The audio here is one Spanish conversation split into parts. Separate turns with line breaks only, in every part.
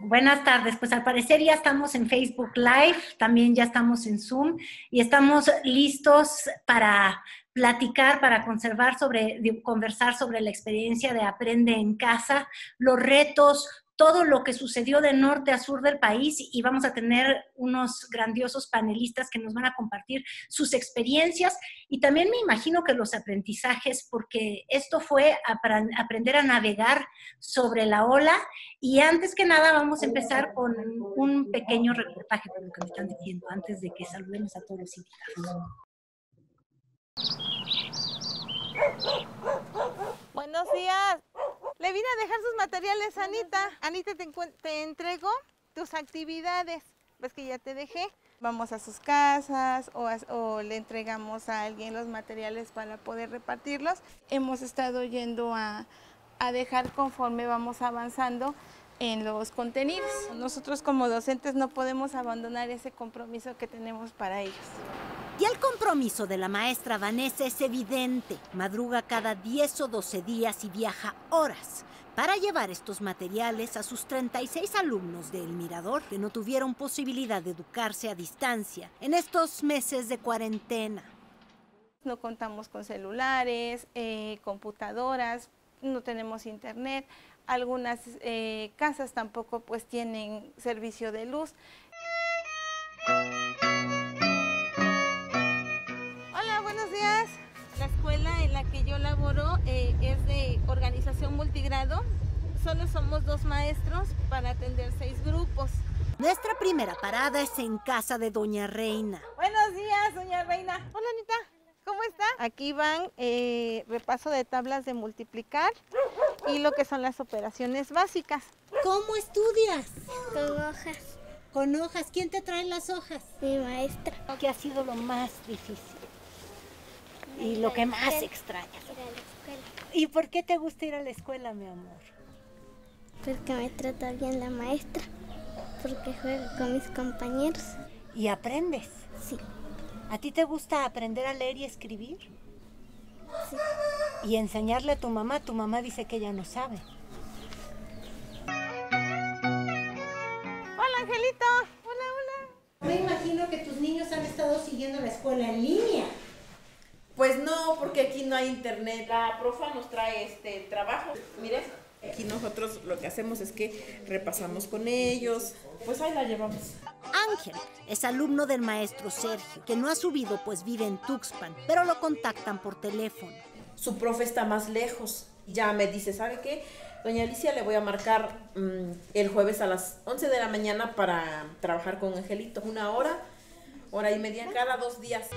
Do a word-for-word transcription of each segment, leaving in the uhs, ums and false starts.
Buenas tardes. Pues al parecer ya estamos en Facebook Live, también ya estamos en Zoom y estamos listos para platicar, para conservar sobre, conversar sobre la experiencia de Aprende en Casa, los retos, todo lo que sucedió de norte a sur del país, y vamos a tener unos grandiosos panelistas que nos van a compartir sus experiencias y también me imagino que los aprendizajes, porque esto fue aprender a navegar sobre la ola. Y antes que nada vamos a empezar con un pequeño reportaje por lo que me están diciendo, antes de que saludemos a todos los invitados.
Buenos días. Le vine a dejar sus materiales a Anita. Anita, te, te entrego tus actividades. ¿Ves que ya te dejé? Vamos a sus casas o, a, o le entregamos a alguien los materiales para poder repartirlos. Hemos estado yendo a, a dejar conforme vamos avanzando en los contenidos. Nosotros como docentes no podemos abandonar ese compromiso que tenemos para ellos.
Y el compromiso de la maestra Vanessa es evidente. Madruga cada diez o doce días y viaja horas para llevar estos materiales a sus treinta y seis alumnos de El Mirador que no tuvieron posibilidad de educarse a distancia en estos meses de cuarentena.
No contamos con celulares, eh, computadoras, no tenemos internet. Algunas eh, casas tampoco pues tienen servicio de luz. Hola, buenos días. La escuela en la que yo laboro eh, es de organización multigrado. Solo somos dos maestros para atender seis grupos.
Nuestra primera parada es en casa de Doña Reina.
Buenos días, Doña Reina. Hola, Anita. ¿Cómo está? Aquí van eh, repaso de tablas de multiplicar y lo que son las operaciones básicas.
¿Cómo estudias?
Con hojas.
¿Con hojas? ¿Quién te trae las hojas?
Mi maestra.
¿Qué ha sido lo más difícil? Y lo que más extrañas.
Ir a la escuela.
¿Y por qué te gusta ir a la escuela, mi amor?
Porque me trata bien la maestra. Porque juego con mis compañeros.
¿Y aprendes?
Sí.
¿A ti te gusta aprender a leer y escribir?
Sí.
Y enseñarle a tu mamá. Tu mamá dice que ella no sabe.
Hola, Angelito. Hola, hola.
Me imagino que tus niños han estado siguiendo la escuela en línea.
Pues no, porque aquí no hay internet. La profa nos trae este trabajo. Mire, aquí nosotros lo que hacemos es que repasamos con ellos. Pues ahí la llevamos.
Ángel es alumno del maestro Sergio, que no ha subido pues vive en Tuxpan, pero lo contactan por teléfono.
Su profe está más lejos. Ya me dice, ¿sabe qué? Doña Alicia, le voy a marcar mmm, el jueves a las once de la mañana para trabajar con Angelito. Una hora, hora y media cada dos días.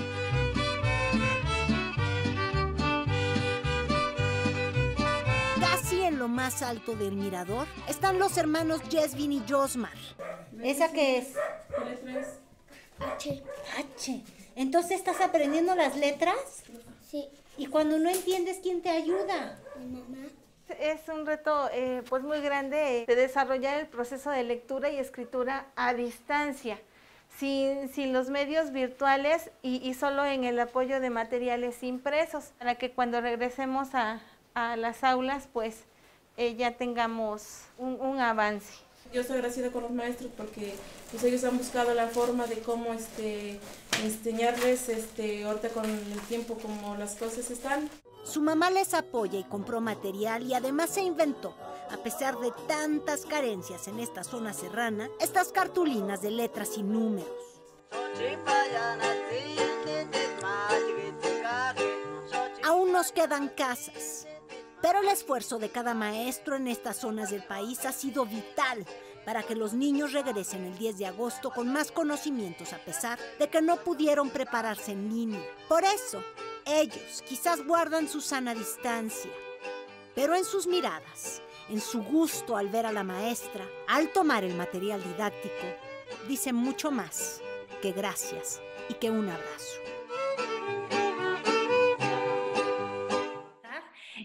Casi en lo más alto del mirador están los hermanos Yesvin y Josmar. ¿Esa qué es?
¿Qué letra es?
H.
H. ¿Entonces estás aprendiendo las letras?
Sí.
Y cuando no entiendes, ¿quién te ayuda?
Mi mamá.
Es un reto eh, pues muy grande de desarrollar el proceso de lectura y escritura a distancia, sin, sin los medios virtuales y, y solo en el apoyo de materiales impresos, para que cuando regresemos a, a las aulas pues eh, ya tengamos un, un avance.
Yo estoy agradecida con los maestros porque pues, ellos han buscado la forma de cómo este, enseñarles este, ahorita con el tiempo como las cosas están.
Su mamá les apoya y compró material y además se inventó, a pesar de tantas carencias en esta zona serrana, estas cartulinas de letras y números. Aún nos quedan casas, pero el esfuerzo de cada maestro en estas zonas del país ha sido vital para que los niños regresen el diez de agosto con más conocimientos a pesar de que no pudieron prepararse en línea. Por eso, ellos quizás guardan su sana distancia, pero en sus miradas, en su gusto al ver a la maestra, al tomar el material didáctico, dicen mucho más que gracias y que un abrazo.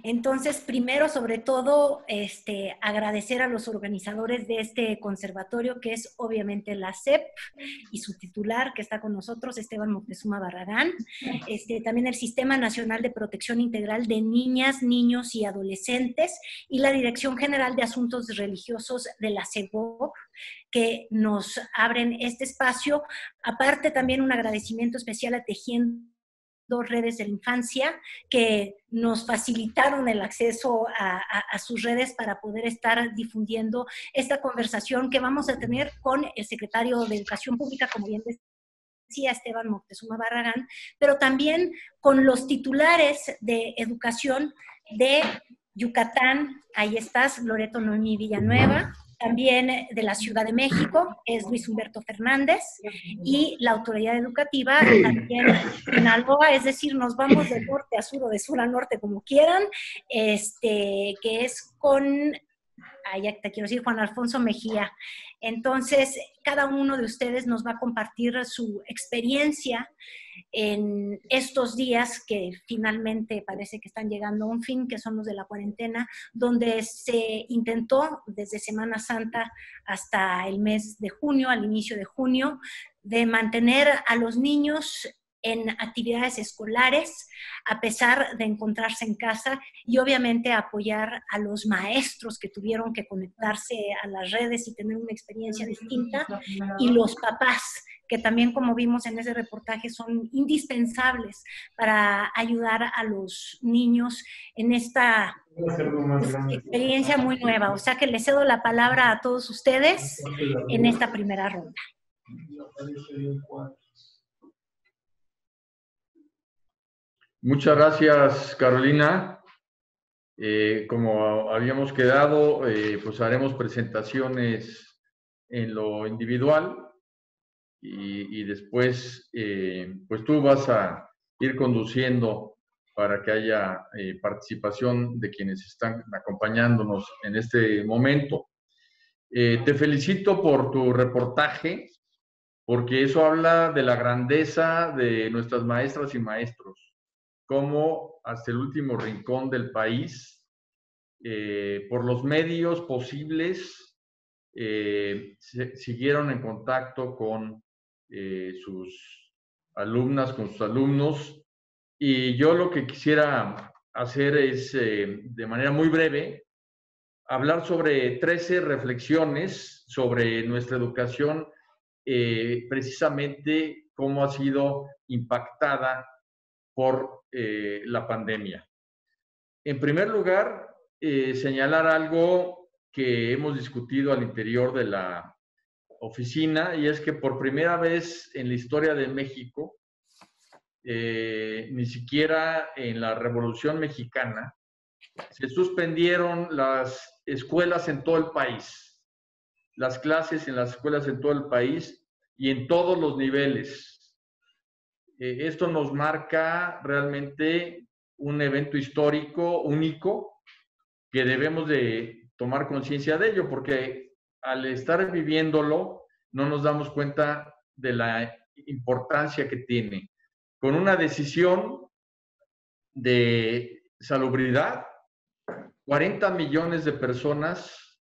Entonces, primero, sobre todo, este, agradecer a los organizadores de este conservatorio, que es obviamente la S E P y su titular, que está con nosotros, Esteban Moctezuma Barragán. Este, también el Sistema Nacional de Protección Integral de Niñas, Niños y Adolescentes y la Dirección General de Asuntos Religiosos de la C E B O P, que nos abren este espacio. Aparte, también un agradecimiento especial a Tejiendo Redes de la Infancia, que nos facilitaron el acceso a, a, a sus redes para poder estar difundiendo esta conversación que vamos a tener con el secretario de Educación Pública, como bien decía Esteban Moctezuma Barragán, pero también con los titulares de educación de Yucatán. Ahí estás, Loreto Noemí Villanueva. También de la Ciudad de México, es Luis Humberto Fernández, y la autoridad educativa también Sinaloa, es decir, nos vamos de norte a sur o de sur a norte, como quieran, este, que es con, ah, ya te quiero decir, Juan Alfonso Mejía. Entonces, cada uno de ustedes nos va a compartir su experiencia en estos días que finalmente parece que están llegando a un fin, que son los de la cuarentena, donde se intentó desde Semana Santa hasta el mes de junio, al inicio de junio, de mantener a los niños en actividades escolares, a pesar de encontrarse en casa, y obviamente apoyar a los maestros que tuvieron que conectarse a las redes y tener una experiencia distinta, y los papás, que también, como vimos en ese reportaje, son indispensables para ayudar a los niños en esta experiencia muy nueva. O sea que les cedo la palabra a todos ustedes en esta primera ronda.
Muchas gracias, Carolina. Eh, como habíamos quedado, eh, pues haremos presentaciones en lo individual y, y después, eh, pues tú vas a ir conduciendo para que haya eh, participación de quienes están acompañándonos en este momento. Eh, te felicito por tu reportaje, porque eso habla de la grandeza de nuestras maestras y maestros, cómo hasta el último rincón del país, eh, por los medios posibles, eh, se, siguieron en contacto con eh, sus alumnas, con sus alumnos. Y yo lo que quisiera hacer es, eh, de manera muy breve, hablar sobre trece reflexiones sobre nuestra educación, eh, precisamente cómo ha sido impactada por eh, la pandemia. En primer lugar, eh, señalar algo que hemos discutido al interior de la oficina, y es que por primera vez en la historia de México, eh, ni siquiera en la Revolución Mexicana, se suspendieron las escuelas en todo el país, las clases en las escuelas en todo el país y en todos los niveles. Eh, esto nos marca realmente un evento histórico único que debemos de tomar conciencia de ello, porque al estar viviéndolo no nos damos cuenta de la importancia que tiene. Con una decisión de salubridad, cuarenta millones de personas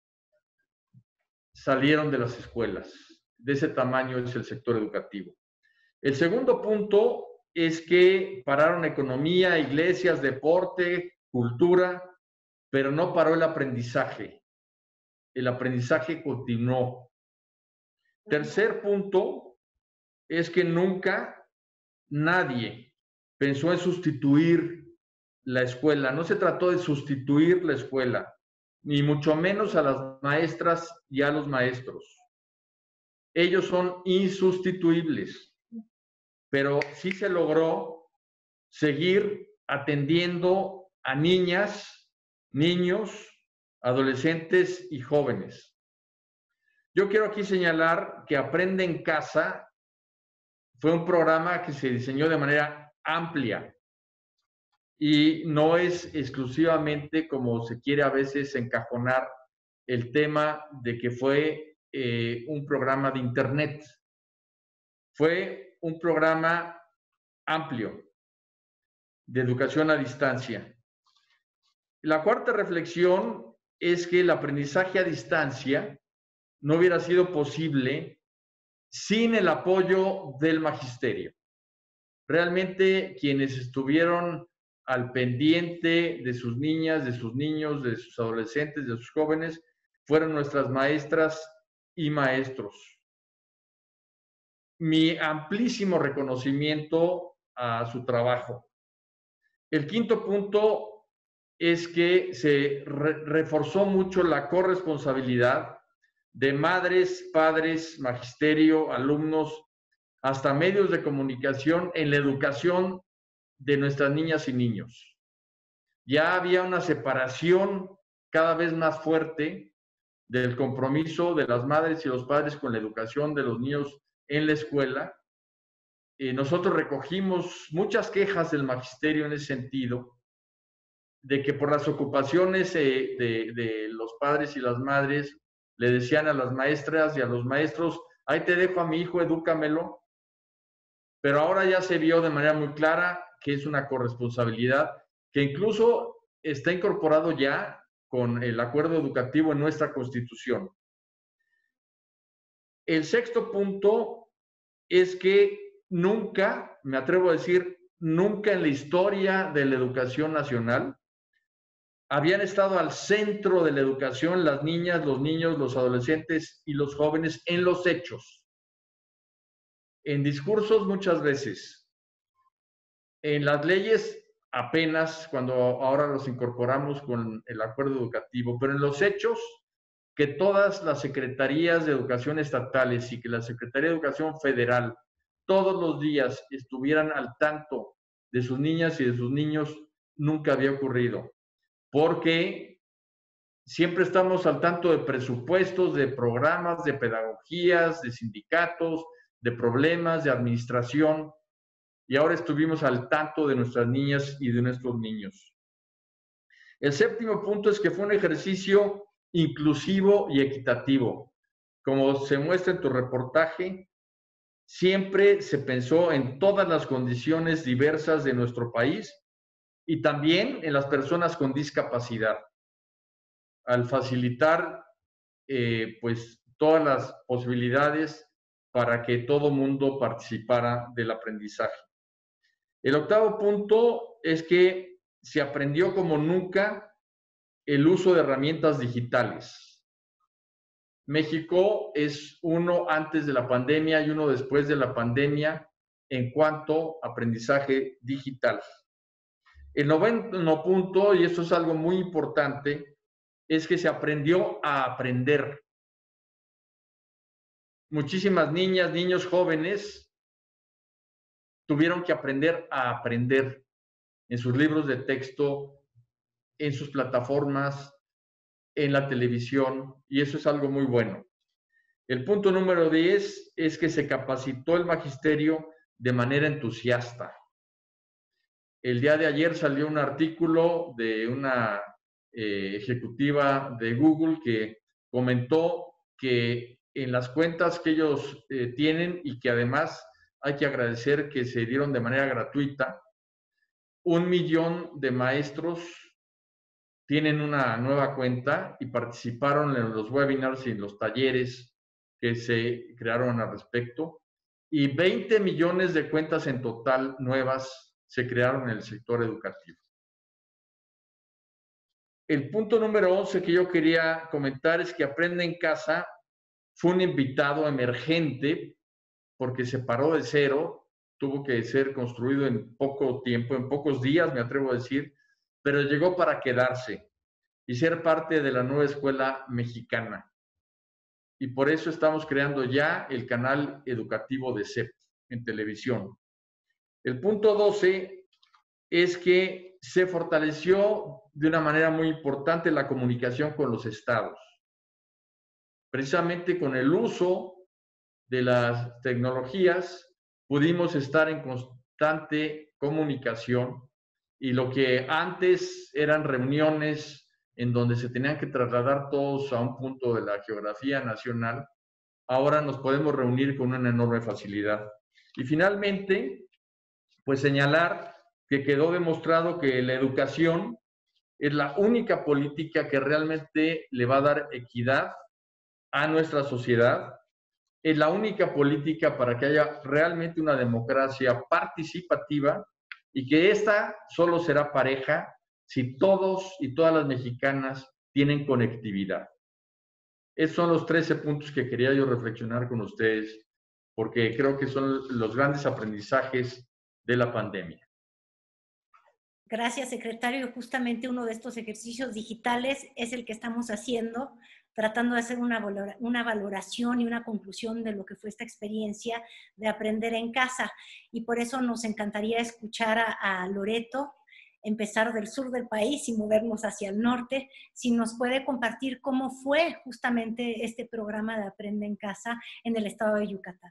salieron de las escuelas. De ese tamaño es el sector educativo. El segundo punto es que pararon economía, iglesias, deporte, cultura, pero no paró el aprendizaje. El aprendizaje continuó. Tercer punto es que nunca nadie pensó en sustituir la escuela. No se trató de sustituir la escuela, ni mucho menos a las maestras y a los maestros. Ellos son insustituibles, pero sí se logró seguir atendiendo a niñas, niños, adolescentes y jóvenes. Yo quiero aquí señalar que Aprende en Casa fue un programa que se diseñó de manera amplia y no es exclusivamente, como se quiere a veces encajonar, el tema de que fue eh, un programa de Internet. Fue un programa amplio de educación a distancia. La cuarta reflexión es que el aprendizaje a distancia no hubiera sido posible sin el apoyo del magisterio. Realmente quienes estuvieron al pendiente de sus niñas, de sus niños, de sus adolescentes, de sus jóvenes, fueron nuestras maestras y maestros. Mi amplísimo reconocimiento a su trabajo. El quinto punto es que se re- reforzó mucho la corresponsabilidad de madres, padres, magisterio, alumnos, hasta medios de comunicación en la educación de nuestras niñas y niños. Ya había una separación cada vez más fuerte del compromiso de las madres y los padres con la educación de los niños en la escuela. Eh, nosotros recogimos muchas quejas del magisterio en ese sentido, de que por las ocupaciones eh, de, de los padres y las madres le decían a las maestras y a los maestros, ahí te dejo a mi hijo, edúcamelo. Pero ahora ya se vio de manera muy clara que es una corresponsabilidad que incluso está incorporado ya con el acuerdo educativo en nuestra Constitución. El sexto punto es que nunca, me atrevo a decir, nunca en la historia de la educación nacional habían estado al centro de la educación las niñas, los niños, los adolescentes y los jóvenes en los hechos. En discursos muchas veces, en las leyes apenas cuando ahora los incorporamos con el acuerdo educativo, pero en los hechos que todas las secretarías de educación estatales y que la Secretaría de Educación Federal todos los días estuvieran al tanto de sus niñas y de sus niños, nunca había ocurrido, porque siempre estamos al tanto de presupuestos, de programas, de pedagogías, de sindicatos, de problemas, de administración, y ahora estuvimos al tanto de nuestras niñas y de nuestros niños. El séptimo punto es que fue un ejercicio inclusivo y equitativo. Como se muestra en tu reportaje, siempre se pensó en todas las condiciones diversas de nuestro país y también en las personas con discapacidad, al facilitar eh, pues, todas las posibilidades para que todo mundo participara del aprendizaje. El octavo punto es que se aprendió como nunca el uso de herramientas digitales. México es uno antes de la pandemia y uno después de la pandemia en cuanto a aprendizaje digital. El noveno punto, y esto es algo muy importante, es que se aprendió a aprender. Muchísimas niñas, niños, jóvenes tuvieron que aprender a aprender en sus libros de texto, en sus plataformas, en la televisión, y eso es algo muy bueno. El punto número diez es que se capacitó el magisterio de manera entusiasta. El día de ayer salió un artículo de una eh, ejecutiva de Google que comentó que en las cuentas que ellos eh, tienen y que además hay que agradecer que se dieron de manera gratuita, un millón de maestros tienen una nueva cuenta y participaron en los webinars y en los talleres que se crearon al respecto, y veinte millones de cuentas en total nuevas se crearon en el sector educativo. El punto número once que yo quería comentar es que Aprende en Casa fue un invitado emergente porque se paró de cero, tuvo que ser construido en poco tiempo, en pocos días, me atrevo a decir, pero llegó para quedarse y ser parte de la nueva escuela mexicana. Y por eso estamos creando ya el canal educativo de C E P en televisión. El punto doce es que se fortaleció de una manera muy importante la comunicación con los estados. Precisamente con el uso de las tecnologías pudimos estar en constante comunicación, y lo que antes eran reuniones en donde se tenían que trasladar todos a un punto de la geografía nacional, ahora nos podemos reunir con una enorme facilidad. Y finalmente, pues señalar que quedó demostrado que la educación es la única política que realmente le va a dar equidad a nuestra sociedad. Es la única política para que haya realmente una democracia participativa y que esta solo será pareja si todos y todas las mexicanas tienen conectividad. Esos son los trece puntos que quería yo reflexionar con ustedes, porque creo que son los grandes aprendizajes de la pandemia.
Gracias, secretario. Justamente uno de estos ejercicios digitales es el que estamos haciendo, tratando de hacer una, valora, una valoración y una conclusión de lo que fue esta experiencia de aprender en casa. Y por eso nos encantaría escuchar a, a Loreto, empezar del sur del país y movernos hacia el norte, si nos puede compartir cómo fue justamente este programa de Aprende en Casa en el estado de Yucatán.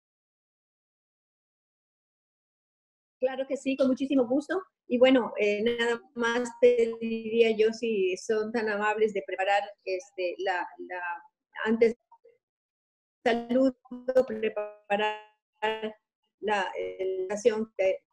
Claro que sí, con muchísimo gusto. Y bueno, eh, nada más pediría yo, si son tan amables, de preparar este, la, la antes saludo, preparar la relación.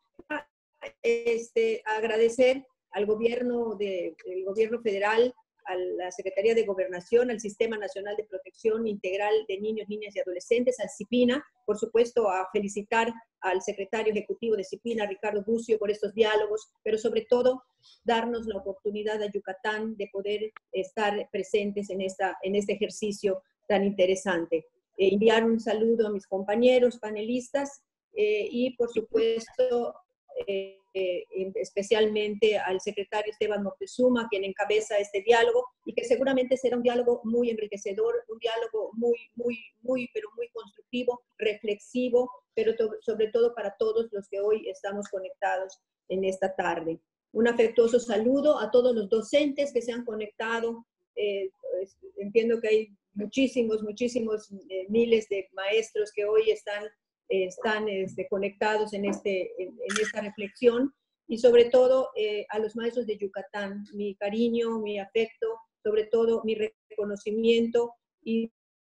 Este, agradecer al gobierno, de, el gobierno federal, a la Secretaría de Gobernación, al Sistema Nacional de Protección Integral de Niños, Niñas y Adolescentes, al CIPINA, por supuesto a felicitar al secretario ejecutivo de CIPINA, Ricardo Bucio, por estos diálogos, pero sobre todo darnos la oportunidad a Yucatán de poder estar presentes en, esta, en este ejercicio tan interesante. Eh, enviar un saludo a mis compañeros panelistas eh, y por supuesto Eh, eh, especialmente al secretario Esteban Moctezuma, quien encabeza este diálogo, y que seguramente será un diálogo muy enriquecedor, un diálogo muy, muy, muy, pero muy constructivo, reflexivo, pero to- sobre todo para todos los que hoy estamos conectados en esta tarde. Un afectuoso saludo a todos los docentes que se han conectado. Eh, pues, entiendo que hay muchísimos, muchísimos eh, miles de maestros que hoy están están este, conectados en, este, en, en esta reflexión, y sobre todo eh, a los maestros de Yucatán, mi cariño, mi afecto, sobre todo mi reconocimiento y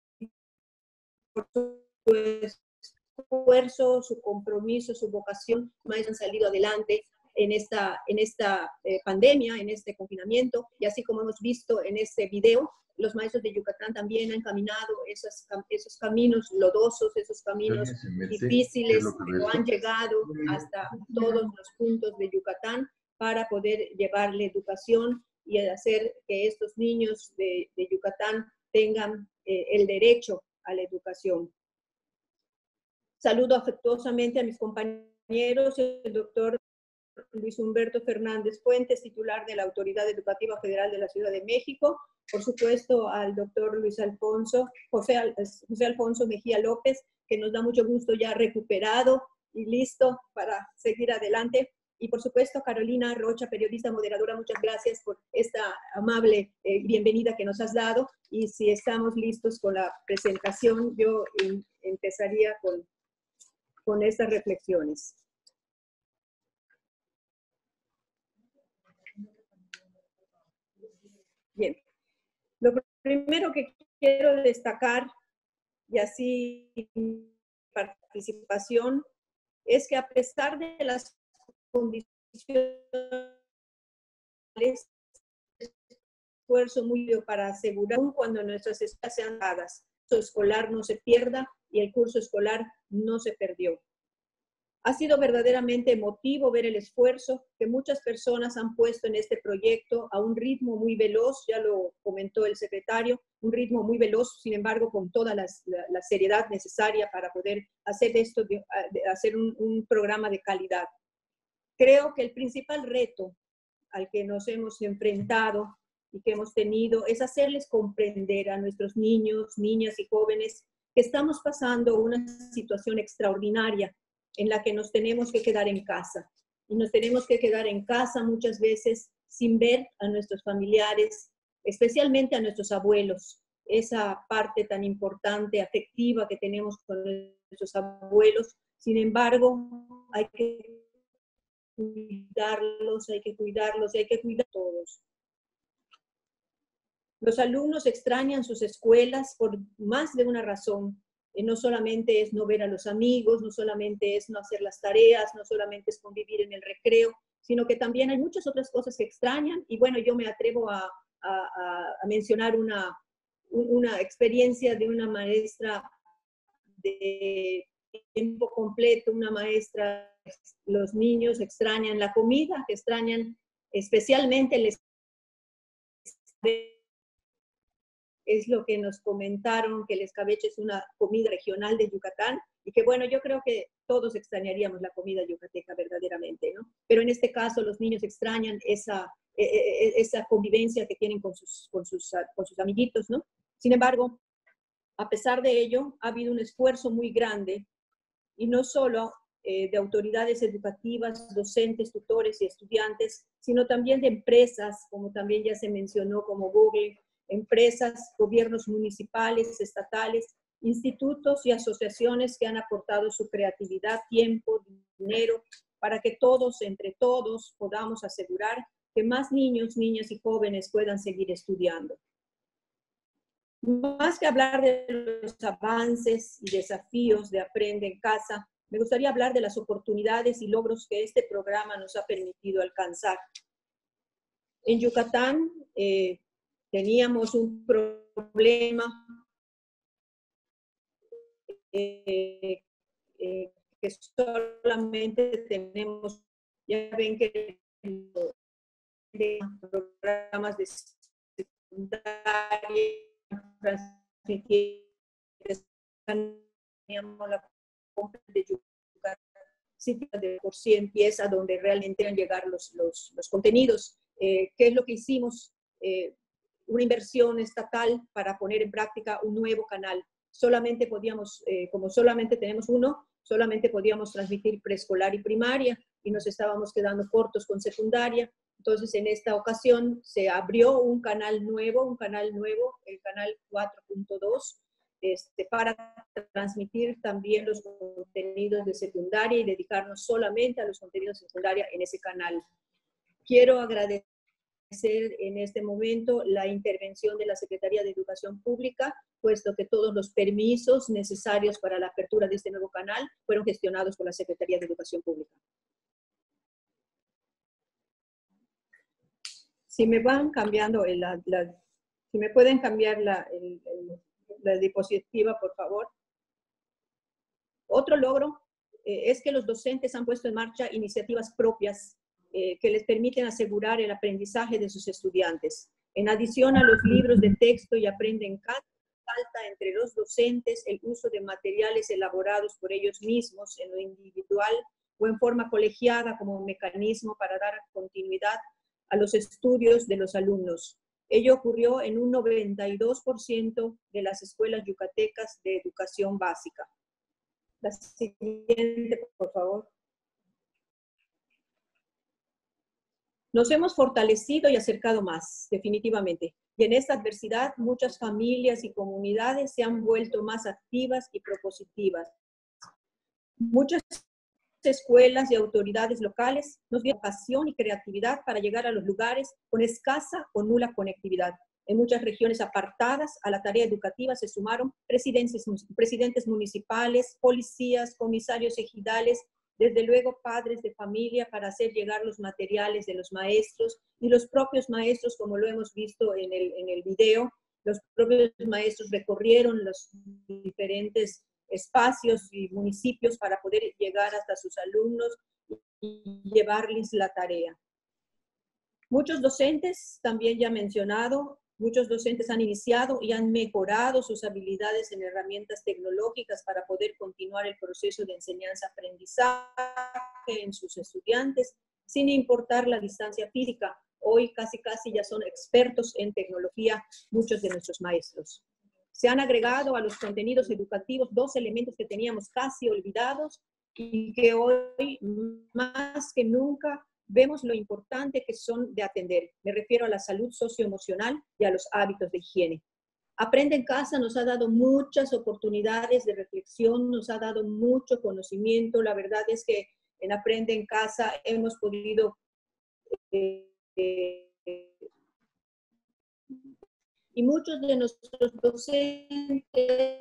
por su esfuerzo, su compromiso, su vocación. Maestros han salido adelante en esta, en esta eh, pandemia, en este confinamiento, y así como hemos visto en este video, los maestros de Yucatán también han caminado esos, esos caminos lodosos, esos caminos difíciles, pero han llegado hasta todos los puntos de Yucatán para poder llevarle educación y hacer que estos niños de, de Yucatán tengan eh, el derecho a la educación. Saludo afectuosamente a mis compañeros, el doctor Luis Humberto Fernández Fuentes, titular de la Autoridad Educativa Federal de la Ciudad de México, por supuesto al doctor Luis Alfonso, José, José Alfonso Mejía López, que nos da mucho gusto ya recuperado y listo para seguir adelante, y por supuesto Carolina Rocha, periodista moderadora, muchas gracias por esta amable eh, bienvenida que nos has dado, y si estamos listos con la presentación, yo em, empezaría con, con estas reflexiones. Bien, lo primero que quiero destacar, y así participación, es que a pesar de las condiciones, esfuerzo muy para asegurar, cuando nuestras escuelas sean dadas, el curso escolar no se pierda y el curso escolar no se perdió. Ha sido verdaderamente emotivo ver el esfuerzo que muchas personas han puesto en este proyecto a un ritmo muy veloz, ya lo comentó el secretario, un ritmo muy veloz, sin embargo, con toda la, la, la seriedad necesaria para poder hacer esto, de, de hacer un, un programa de calidad. Creo que el principal reto al que nos hemos enfrentado y que hemos tenido es hacerles comprender a nuestros niños, niñas y jóvenes que estamos pasando una situación extraordinaria en la que nos tenemos que quedar en casa. Y nos tenemos que quedar en casa muchas veces sin ver a nuestros familiares, especialmente a nuestros abuelos. Esa parte tan importante, afectiva que tenemos con nuestros abuelos. Sin embargo, hay que cuidarlos, hay que cuidarlos, hay que cuidar a todos. Los alumnos extrañan sus escuelas por más de una razón. eh, no solamente es no ver a los amigos, no solamente es no hacer las tareas, no solamente es convivir en el recreo, sino que también hay muchas otras cosas que extrañan. Y bueno, yo me atrevo a, a, a mencionar una, una experiencia de una maestra de tiempo completo, una maestra. Los niños extrañan la comida, que extrañan especialmente el escabeche. Es lo que nos comentaron, que el escabeche es una comida regional de Yucatán, y que bueno, yo creo que todos extrañaríamos la comida yucateca verdaderamente, ¿no? Pero en este caso los niños extrañan esa, esa convivencia que tienen con sus, con sus, con sus amiguitos, ¿no? Sin embargo, a pesar de ello, ha habido un esfuerzo muy grande, y no solo eh, de autoridades educativas, docentes, tutores y estudiantes, sino también de empresas, como también ya se mencionó, como Google, empresas, gobiernos municipales, estatales, institutos y asociaciones que han aportado su creatividad, tiempo, dinero, para que todos, entre todos, podamos asegurar que más niños, niñas y jóvenes puedan seguir estudiando. Más que hablar de los avances y desafíos de Aprende en Casa, me gustaría hablar de las oportunidades y logros que este programa nos ha permitido alcanzar. En Yucatán eh, teníamos un problema eh, eh, que solamente tenemos, ya ven que de programas de secundaria, teníamos la compra de Yucatán, sitio de por sí empieza donde realmente van a llegar los, los, los contenidos. Eh, ¿Qué es lo que hicimos? Eh, una inversión estatal para poner en práctica un nuevo canal. Solamente podíamos, eh, como solamente tenemos uno, solamente podíamos transmitir preescolar y primaria, y nos estábamos quedando cortos con secundaria. Entonces, en esta ocasión se abrió un canal nuevo, un canal nuevo, el canal cuatro punto dos, este, para transmitir también los contenidos de secundaria y dedicarnos solamente a los contenidos de secundaria en ese canal. Quiero agradecer en este momento la intervención de la Secretaría de Educación Pública, puesto que todos los permisos necesarios para la apertura de este nuevo canal fueron gestionados por la Secretaría de Educación Pública. Si me van cambiando, el, la, la, si me pueden cambiar la, el, el, la diapositiva, por favor. Otro logro eh, es que los docentes han puesto en marcha iniciativas propias eh, que les permiten asegurar el aprendizaje de sus estudiantes. En adición a los libros de texto y Aprende en Casa, falta entre los docentes el uso de materiales elaborados por ellos mismos en lo individual o en forma colegiada como mecanismo para dar continuidad a los estudios de los alumnos. Ello ocurrió en un noventa y dos por ciento de las escuelas yucatecas de educación básica. La siguiente, por favor. Nos hemos fortalecido y acercado más, definitivamente. Y en esta adversidad, muchas familias y comunidades se han vuelto más activas y propositivas. Muchas escuelas y autoridades locales nos dieron pasión y creatividad para llegar a los lugares con escasa o nula conectividad. En muchas regiones apartadas a la tarea educativa se sumaron presidentes, presidentes municipales, policías, comisarios ejidales, desde luego padres de familia para hacer llegar los materiales de los maestros y los propios maestros, como lo hemos visto en el, en el video, los propios maestros recorrieron los diferentes espacios y municipios para poder llegar hasta sus alumnos y llevarles la tarea. Muchos docentes, también ya mencionado, muchos docentes han iniciado y han mejorado sus habilidades en herramientas tecnológicas para poder continuar el proceso de enseñanza-aprendizaje en sus estudiantes, sin importar la distancia física. Hoy casi casi ya son expertos en tecnología muchos de nuestros maestros. Se han agregado a los contenidos educativos dos elementos que teníamos casi olvidados y que hoy más que nunca vemos lo importante que son de atender. Me refiero a la salud socioemocional y a los hábitos de higiene. Aprende en Casa nos ha dado muchas oportunidades de reflexión, nos ha dado mucho conocimiento. La verdad es que en Aprende en Casa hemos podido eh, eh, y muchos de nuestros docentes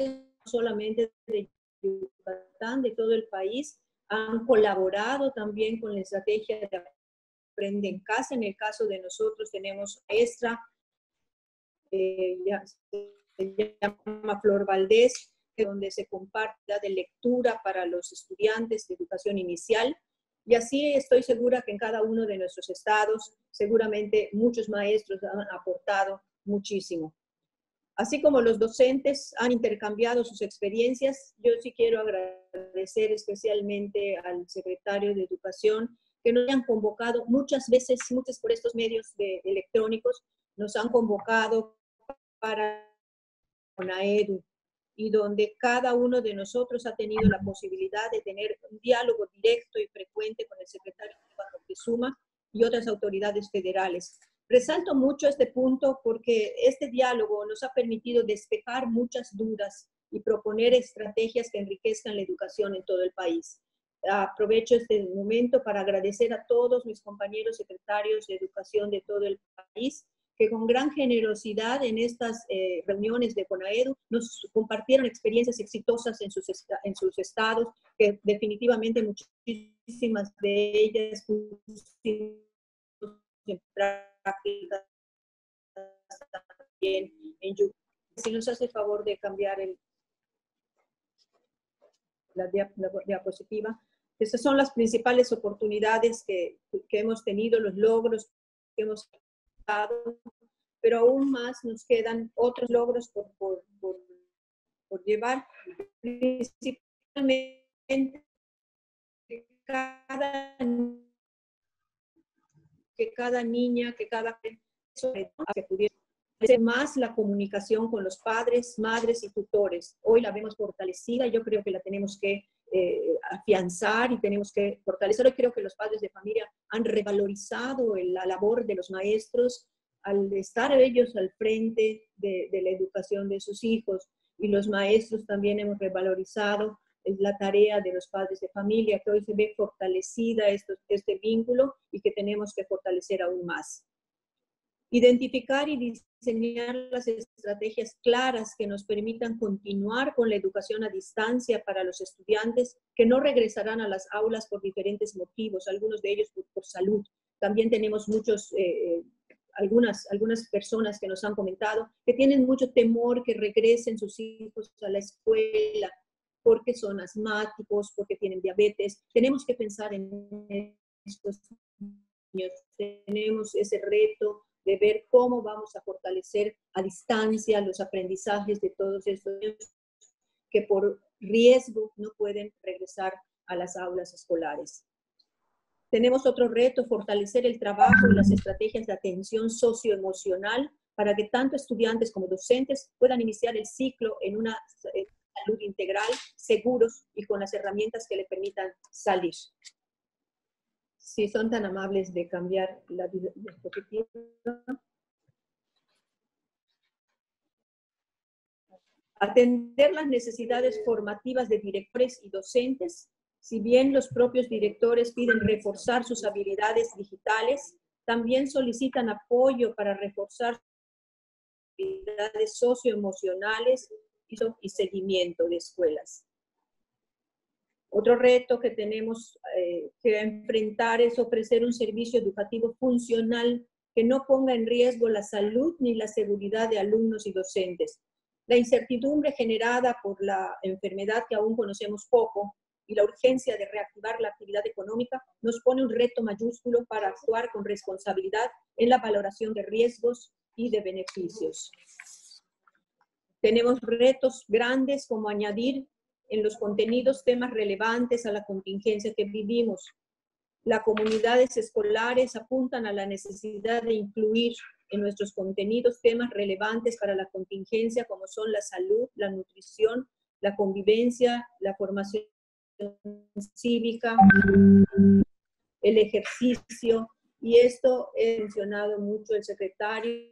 solamente de Yucatán, de todo el país, han colaborado también con la estrategia de Aprende en Casa. En el caso de nosotros tenemos maestra, eh, ya, se llama Flor Valdés, donde se comparte de lectura para los estudiantes de educación inicial. Y así estoy segura que en cada uno de nuestros estados, seguramente muchos maestros han aportado muchísimo. Así como los docentes han intercambiado sus experiencias, yo sí quiero agradecer especialmente al secretario de Educación, que nos han convocado muchas veces, muchos por estos medios de, electrónicos, nos han convocado para CONAEDU, y donde cada uno de nosotros ha tenido la posibilidad de tener un diálogo directo y frecuente con el secretario Moctezuma y otras autoridades federales. Resalto mucho este punto porque este diálogo nos ha permitido despejar muchas dudas y proponer estrategias que enriquezcan la educación en todo el país. Aprovecho este momento para agradecer a todos mis compañeros secretarios de educación de todo el país, que con gran generosidad en estas eh, reuniones de CONAEDU nos compartieron experiencias exitosas en sus, en sus estados, que definitivamente muchísimas de ellas pusimos en práctica también en Yucatán. Si nos hace el favor de cambiar el, la, dia, la diapositiva. Estas son las principales oportunidades que, que hemos tenido, los logros que hemos dado, pero aún más nos quedan otros logros por, por, por, por llevar, principalmente que cada, que cada niña, que cada que pudiera hacer más la comunicación con los padres, madres y tutores. Hoy la vemos fortalecida, yo creo que la tenemos que eh, afianzar y tenemos que fortalecer. Hoy creo que los padres de familia han revalorizado la labor de los maestros al estar ellos al frente de, de la educación de sus hijos, y los maestros también hemos revalorizado la tarea de los padres de familia, que hoy se ve fortalecida esto, este vínculo y que tenemos que fortalecer aún más. Identificar y diseñar las estrategias claras que nos permitan continuar con la educación a distancia para los estudiantes que no regresarán a las aulas por diferentes motivos, algunos de ellos por, por salud. También tenemos muchos, eh, algunas, algunas personas que nos han comentado que tienen mucho temor que regresen sus hijos a la escuela porque son asmáticos, porque tienen diabetes. Tenemos que pensar en estos niños, tenemos ese reto de ver cómo vamos a fortalecer a distancia los aprendizajes de todos estos niños que por riesgo no pueden regresar a las aulas escolares. Tenemos otro reto, fortalecer el trabajo y las estrategias de atención socioemocional para que tanto estudiantes como docentes puedan iniciar el ciclo en una salud integral, seguros y con las herramientas que le permitan salir. Si son tan amables de cambiar la diapositiva. Atender las necesidades formativas de directores y docentes. Si bien los propios directores piden reforzar sus habilidades digitales, también solicitan apoyo para reforzar sus habilidades socioemocionales y seguimiento de escuelas. Otro reto que tenemos eh, que enfrentar es ofrecer un servicio educativo funcional que no ponga en riesgo la salud ni la seguridad de alumnos y docentes. La incertidumbre generada por la enfermedad que aún conocemos poco y la urgencia de reactivar la actividad económica nos pone un reto mayúsculo para actuar con responsabilidad en la valoración de riesgos y de beneficios. Tenemos retos grandes como añadir en los contenidos temas relevantes a la contingencia que vivimos. Las comunidades escolares apuntan a la necesidad de incluir en nuestros contenidos temas relevantes para la contingencia como son la salud, la nutrición, la convivencia, la formación cívica, el ejercicio, y esto he mencionado mucho el secretario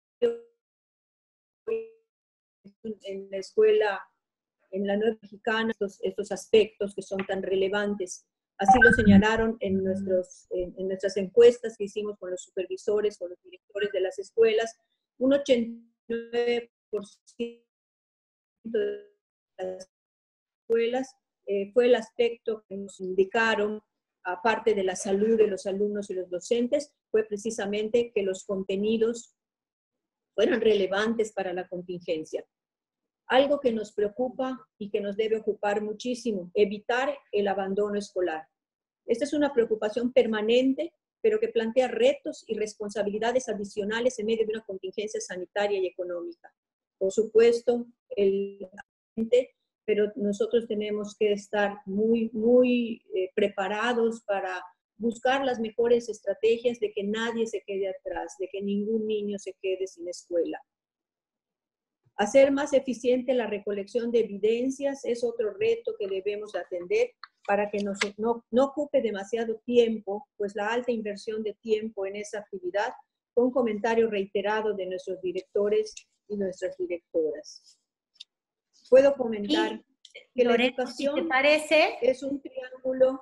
en la escuela, en la nueva mexicana, estos, estos aspectos que son tan relevantes. Así lo señalaron en, nuestros, en, en nuestras encuestas que hicimos con los supervisores, con los directores de las escuelas. Un ochenta y nueve por ciento de las escuelas eh, fue el aspecto que nos indicaron, aparte de la salud de los alumnos y los docentes, fue precisamente que los contenidos fueran relevantes para la contingencia. Algo que nos preocupa y que nos debe ocupar muchísimo, evitar el abandono escolar. Esta es una preocupación permanente, pero que plantea retos y responsabilidades adicionales en medio de una contingencia sanitaria y económica. Por supuesto, el pero nosotros tenemos que estar muy, muy eh, preparados para buscar las mejores estrategias de que nadie se quede atrás, de que ningún niño se quede sin escuela. Hacer más eficiente la recolección de evidencias es otro reto que debemos atender para que nos, no, no ocupe demasiado tiempo, pues la alta inversión de tiempo en esa actividad, fue un comentario reiterado de nuestros directores y nuestras directoras. Puedo comentar
y,
que
Loreto,
la educación
si te parece,
es un triángulo.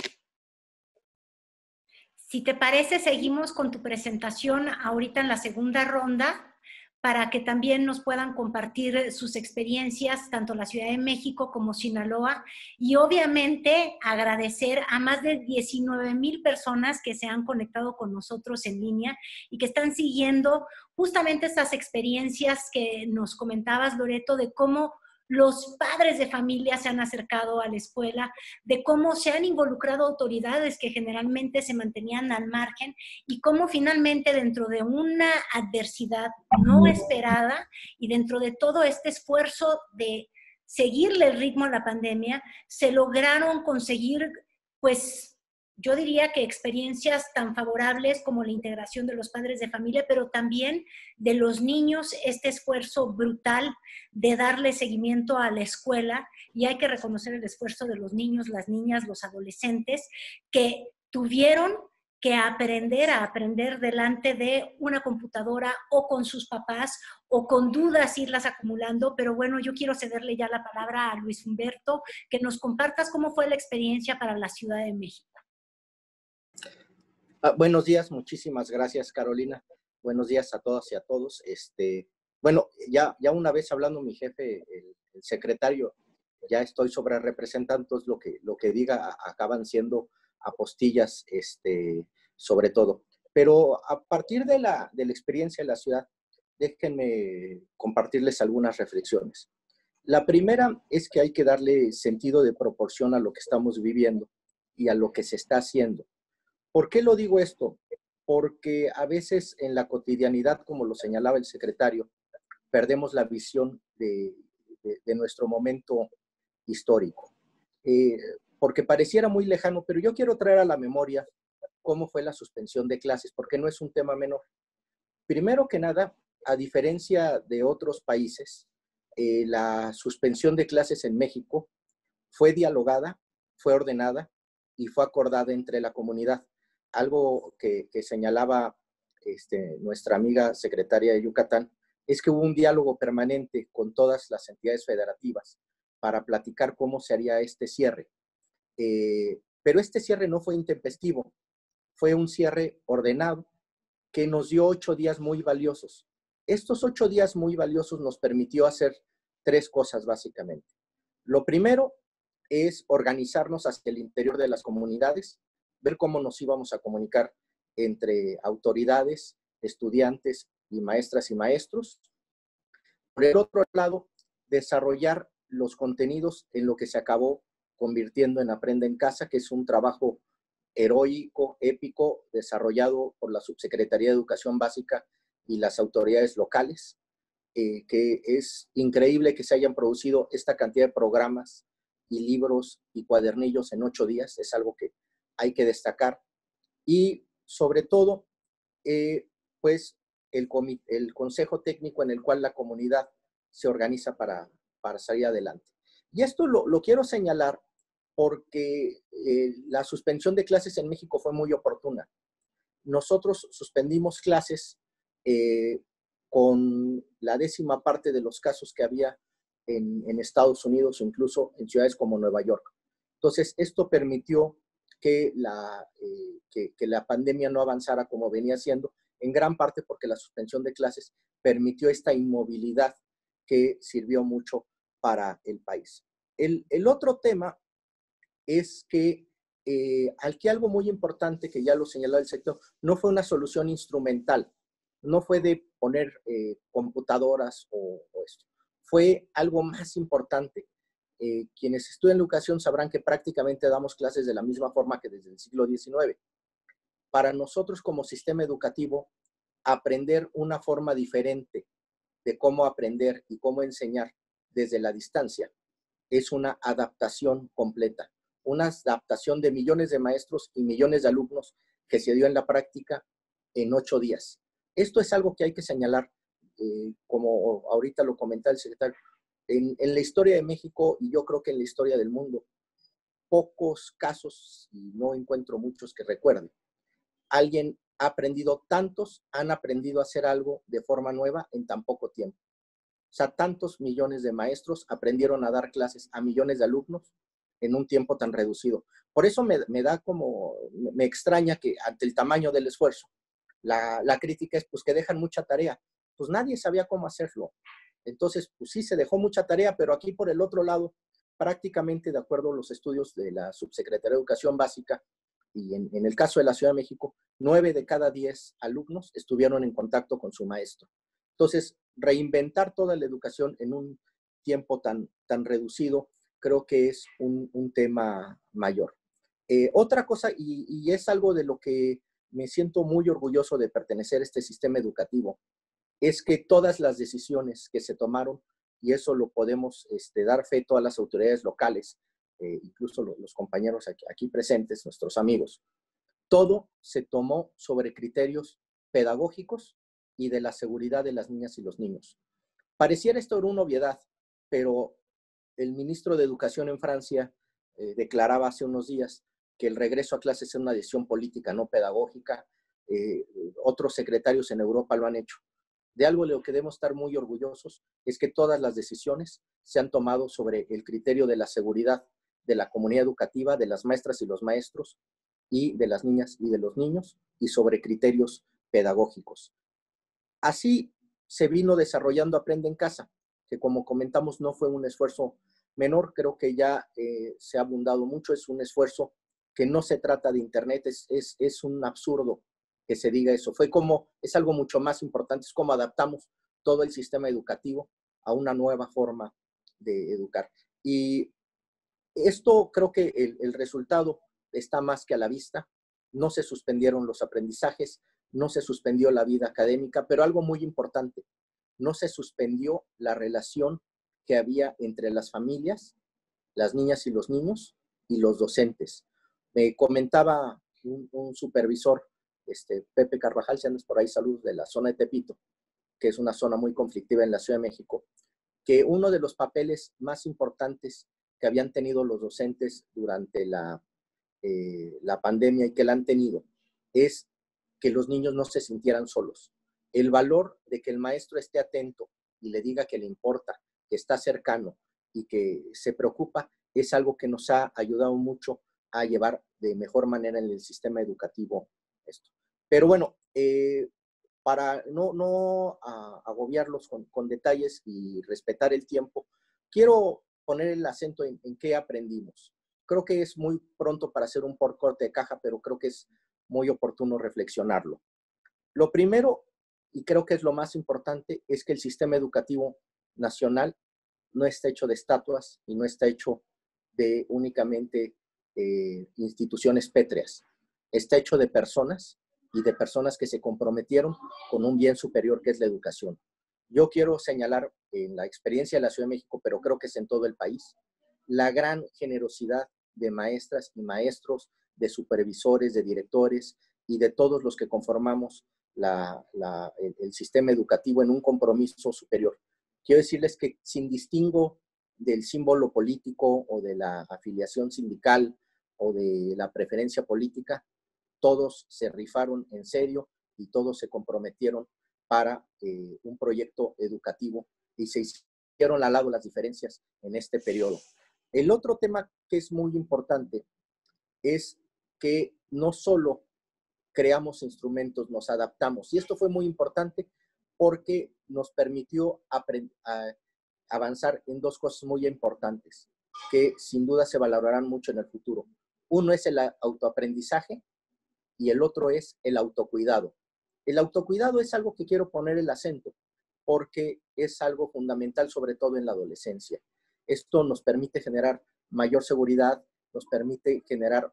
Si te parece, seguimos con tu presentación ahorita en la segunda ronda para que también nos puedan compartir sus experiencias, tanto la Ciudad de México como Sinaloa, y obviamente agradecer a más de diecinueve mil personas que se han conectado con nosotros en línea y que están siguiendo justamente estas experiencias que nos comentabas, Loreto, de cómo los padres de familia se han acercado a la escuela, de cómo se han involucrado autoridades que generalmente se mantenían al margen y cómo finalmente dentro de una adversidad no esperada y dentro de todo este esfuerzo de seguirle el ritmo a la pandemia, se lograron conseguir, pues, yo diría que experiencias tan favorables como la integración de los padres de familia, pero también de los niños, este esfuerzo brutal de darle seguimiento a la escuela, y hay que reconocer el esfuerzo de los niños, las niñas, los adolescentes, que tuvieron que aprender a aprender delante de una computadora o con sus papás o con dudas irlas acumulando, pero bueno, yo quiero cederle ya la palabra a Luis Humberto, que nos compartas cómo fue la experiencia para la Ciudad de México.
Ah, buenos días, muchísimas gracias, Carolina. Buenos días a todas y a todos. Este, bueno, ya, ya una vez hablando mi jefe, el, el secretario, ya estoy sobre representantes, lo que, lo que diga acaban siendo apostillas, este, sobre todo. Pero a partir de la, de la experiencia en la ciudad, déjenme compartirles algunas reflexiones. La primera es que hay que darle sentido de proporción a lo que estamos viviendo y a lo que se está haciendo. ¿Por qué lo digo esto? Porque a veces en la cotidianidad, como lo señalaba el secretario, perdemos la visión de, de, de nuestro momento histórico. Eh, porque pareciera muy lejano, pero yo quiero traer a la memoria cómo fue la suspensión de clases, porque no es un tema menor. Primero que nada, a diferencia de otros países, eh, la suspensión de clases en México fue dialogada, fue ordenada y fue acordada entre la comunidad. Algo que, que señalaba este, nuestra amiga secretaria de Yucatán es que hubo un diálogo permanente con todas las entidades federativas para platicar cómo se haría este cierre. Eh, pero este cierre no fue intempestivo, fue un cierre ordenado que nos dio ocho días muy valiosos. Estos ocho días muy valiosos nos permitió hacer tres cosas básicamente. Lo primero es organizarnos hacia el interior de las comunidades, ver cómo nos íbamos a comunicar entre autoridades, estudiantes y maestras y maestros. Por el otro lado, desarrollar los contenidos en lo que se acabó convirtiendo en Aprende en Casa, que es un trabajo heroico, épico, desarrollado por la Subsecretaría de Educación Básica y las autoridades locales, eh, que es increíble que se hayan producido esta cantidad de programas y libros y cuadernillos en ocho días, es algo que hay que destacar. Y sobre todo, eh, pues el, el consejo técnico en el cual la comunidad se organiza para, para salir adelante. Y esto lo, lo quiero señalar porque eh, la suspensión de clases en México fue muy oportuna. Nosotros suspendimos clases eh, con la décima parte de los casos que había en, en Estados Unidos o incluso en ciudades como Nueva York. Entonces, esto permitió que la, eh, que, que la pandemia no avanzara como venía siendo, en gran parte porque la suspensión de clases permitió esta inmovilidad que sirvió mucho para el país. El, el otro tema es que eh, aquí algo muy importante que ya lo señaló el sector, no fue una solución instrumental, no fue de poner eh, computadoras o, o esto, fue algo más importante. Eh, quienes estudian educación sabrán que prácticamente damos clases de la misma forma que desde el siglo diecinueve. Para nosotros como sistema educativo, aprender una forma diferente de cómo aprender y cómo enseñar desde la distancia es una adaptación completa, una adaptación de millones de maestros y millones de alumnos que se dio en la práctica en ocho días. Esto es algo que hay que señalar, eh, como ahorita lo comentaba el secretario, en, en la historia de México y yo creo que en la historia del mundo, pocos casos, y no encuentro muchos que recuerden, alguien ha aprendido, tantos han aprendido a hacer algo de forma nueva en tan poco tiempo. O sea, tantos millones de maestros aprendieron a dar clases a millones de alumnos en un tiempo tan reducido. Por eso me, me da como, me extraña que ante el tamaño del esfuerzo, la, la crítica es pues que dejan mucha tarea. Pues nadie sabía cómo hacerlo. Entonces, pues sí, se dejó mucha tarea, pero aquí por el otro lado, prácticamente de acuerdo a los estudios de la Subsecretaría de Educación Básica, y en, en el caso de la Ciudad de México, nueve de cada diez alumnos estuvieron en contacto con su maestro. Entonces, reinventar toda la educación en un tiempo tan, tan reducido, creo que es un, un tema mayor. Eh, otra cosa, y, y es algo de lo que me siento muy orgulloso de pertenecer a este sistema educativo, es que todas las decisiones que se tomaron, y eso lo podemos este, dar fe a todas las autoridades locales, eh, incluso los, los compañeros aquí, aquí presentes, nuestros amigos, todo se tomó sobre criterios pedagógicos y de la seguridad de las niñas y los niños. Pareciera esto una obviedad, pero el ministro de Educación en Francia eh, declaraba hace unos días que el regreso a clases es una decisión política, no pedagógica. Eh, otros secretarios en Europa lo han hecho. De algo de lo que debemos estar muy orgullosos es que todas las decisiones se han tomado sobre el criterio de la seguridad de la comunidad educativa, de las maestras y los maestros, y de las niñas y de los niños, y sobre criterios pedagógicos. Así se vino desarrollando Aprende en Casa, que como comentamos no fue un esfuerzo menor, creo que ya eh, se ha abundado mucho, es un esfuerzo que no se trata de internet, es, es, es un absurdo que se diga eso. Fue como, es algo mucho más importante, es como adaptamos todo el sistema educativo a una nueva forma de educar. Y esto creo que el, el resultado está más que a la vista. No se suspendieron los aprendizajes, no se suspendió la vida académica, pero algo muy importante, no se suspendió la relación que había entre las familias, las niñas y los niños, y los docentes. Me comentaba un, un supervisor, este, Pepe Carvajal, si andas por ahí, saludos, de la zona de Tepito, que es una zona muy conflictiva en la Ciudad de México, que uno de los papeles más importantes que habían tenido los docentes durante la, eh, la pandemia y que la han tenido es que los niños no se sintieran solos. El valor de que el maestro esté atento y le diga que le importa, que está cercano y que se preocupa, es algo que nos ha ayudado mucho a llevar de mejor manera en el sistema educativo esto. Pero bueno, eh, para no, no a, agobiarlos con, con detalles y respetar el tiempo, quiero poner el acento en, en qué aprendimos. Creo que es muy pronto para hacer un por corte de caja, pero creo que es muy oportuno reflexionarlo. Lo primero, y creo que es lo más importante, es que el sistema educativo nacional no está hecho de estatuas y no está hecho de únicamente eh, instituciones pétreas. Está hecho de personas y de personas que se comprometieron con un bien superior que es la educación. Yo quiero señalar en la experiencia de la Ciudad de México, pero creo que es en todo el país, la gran generosidad de maestras y maestros, de supervisores, de directores y de todos los que conformamos la, la, el, el sistema educativo en un compromiso superior. Quiero decirles que sin distingo del símbolo político o de la afiliación sindical o de la preferencia política, todos se rifaron en serio y todos se comprometieron para eh, un proyecto educativo y se hicieron al lado las diferencias en este periodo. El otro tema que es muy importante es que no solo creamos instrumentos, nos adaptamos. Y esto fue muy importante porque nos permitió aprend- a avanzar en dos cosas muy importantes que sin duda se valorarán mucho en el futuro. Uno es el autoaprendizaje y el otro es el autocuidado. El autocuidado es algo que quiero poner el acento porque es algo fundamental, sobre todo en la adolescencia. Esto nos permite generar mayor seguridad, nos permite generar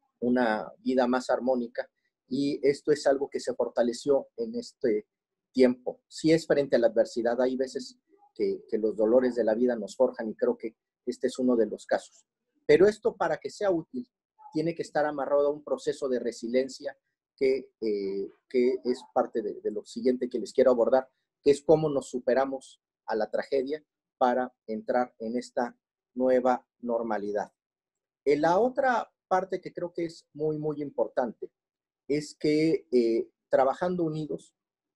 una vida más armónica y esto es algo que se fortaleció en este tiempo. Si es frente a la adversidad, hay veces que, que los dolores de la vida nos forjan y creo que este es uno de los casos. Pero esto, para que sea útil, tiene que estar amarrado a un proceso de resiliencia que, eh, que es parte de, de lo siguiente que les quiero abordar, que es cómo nos superamos a la tragedia para entrar en esta nueva normalidad. En la otra parte que creo que es muy, muy importante es que eh, trabajando unidos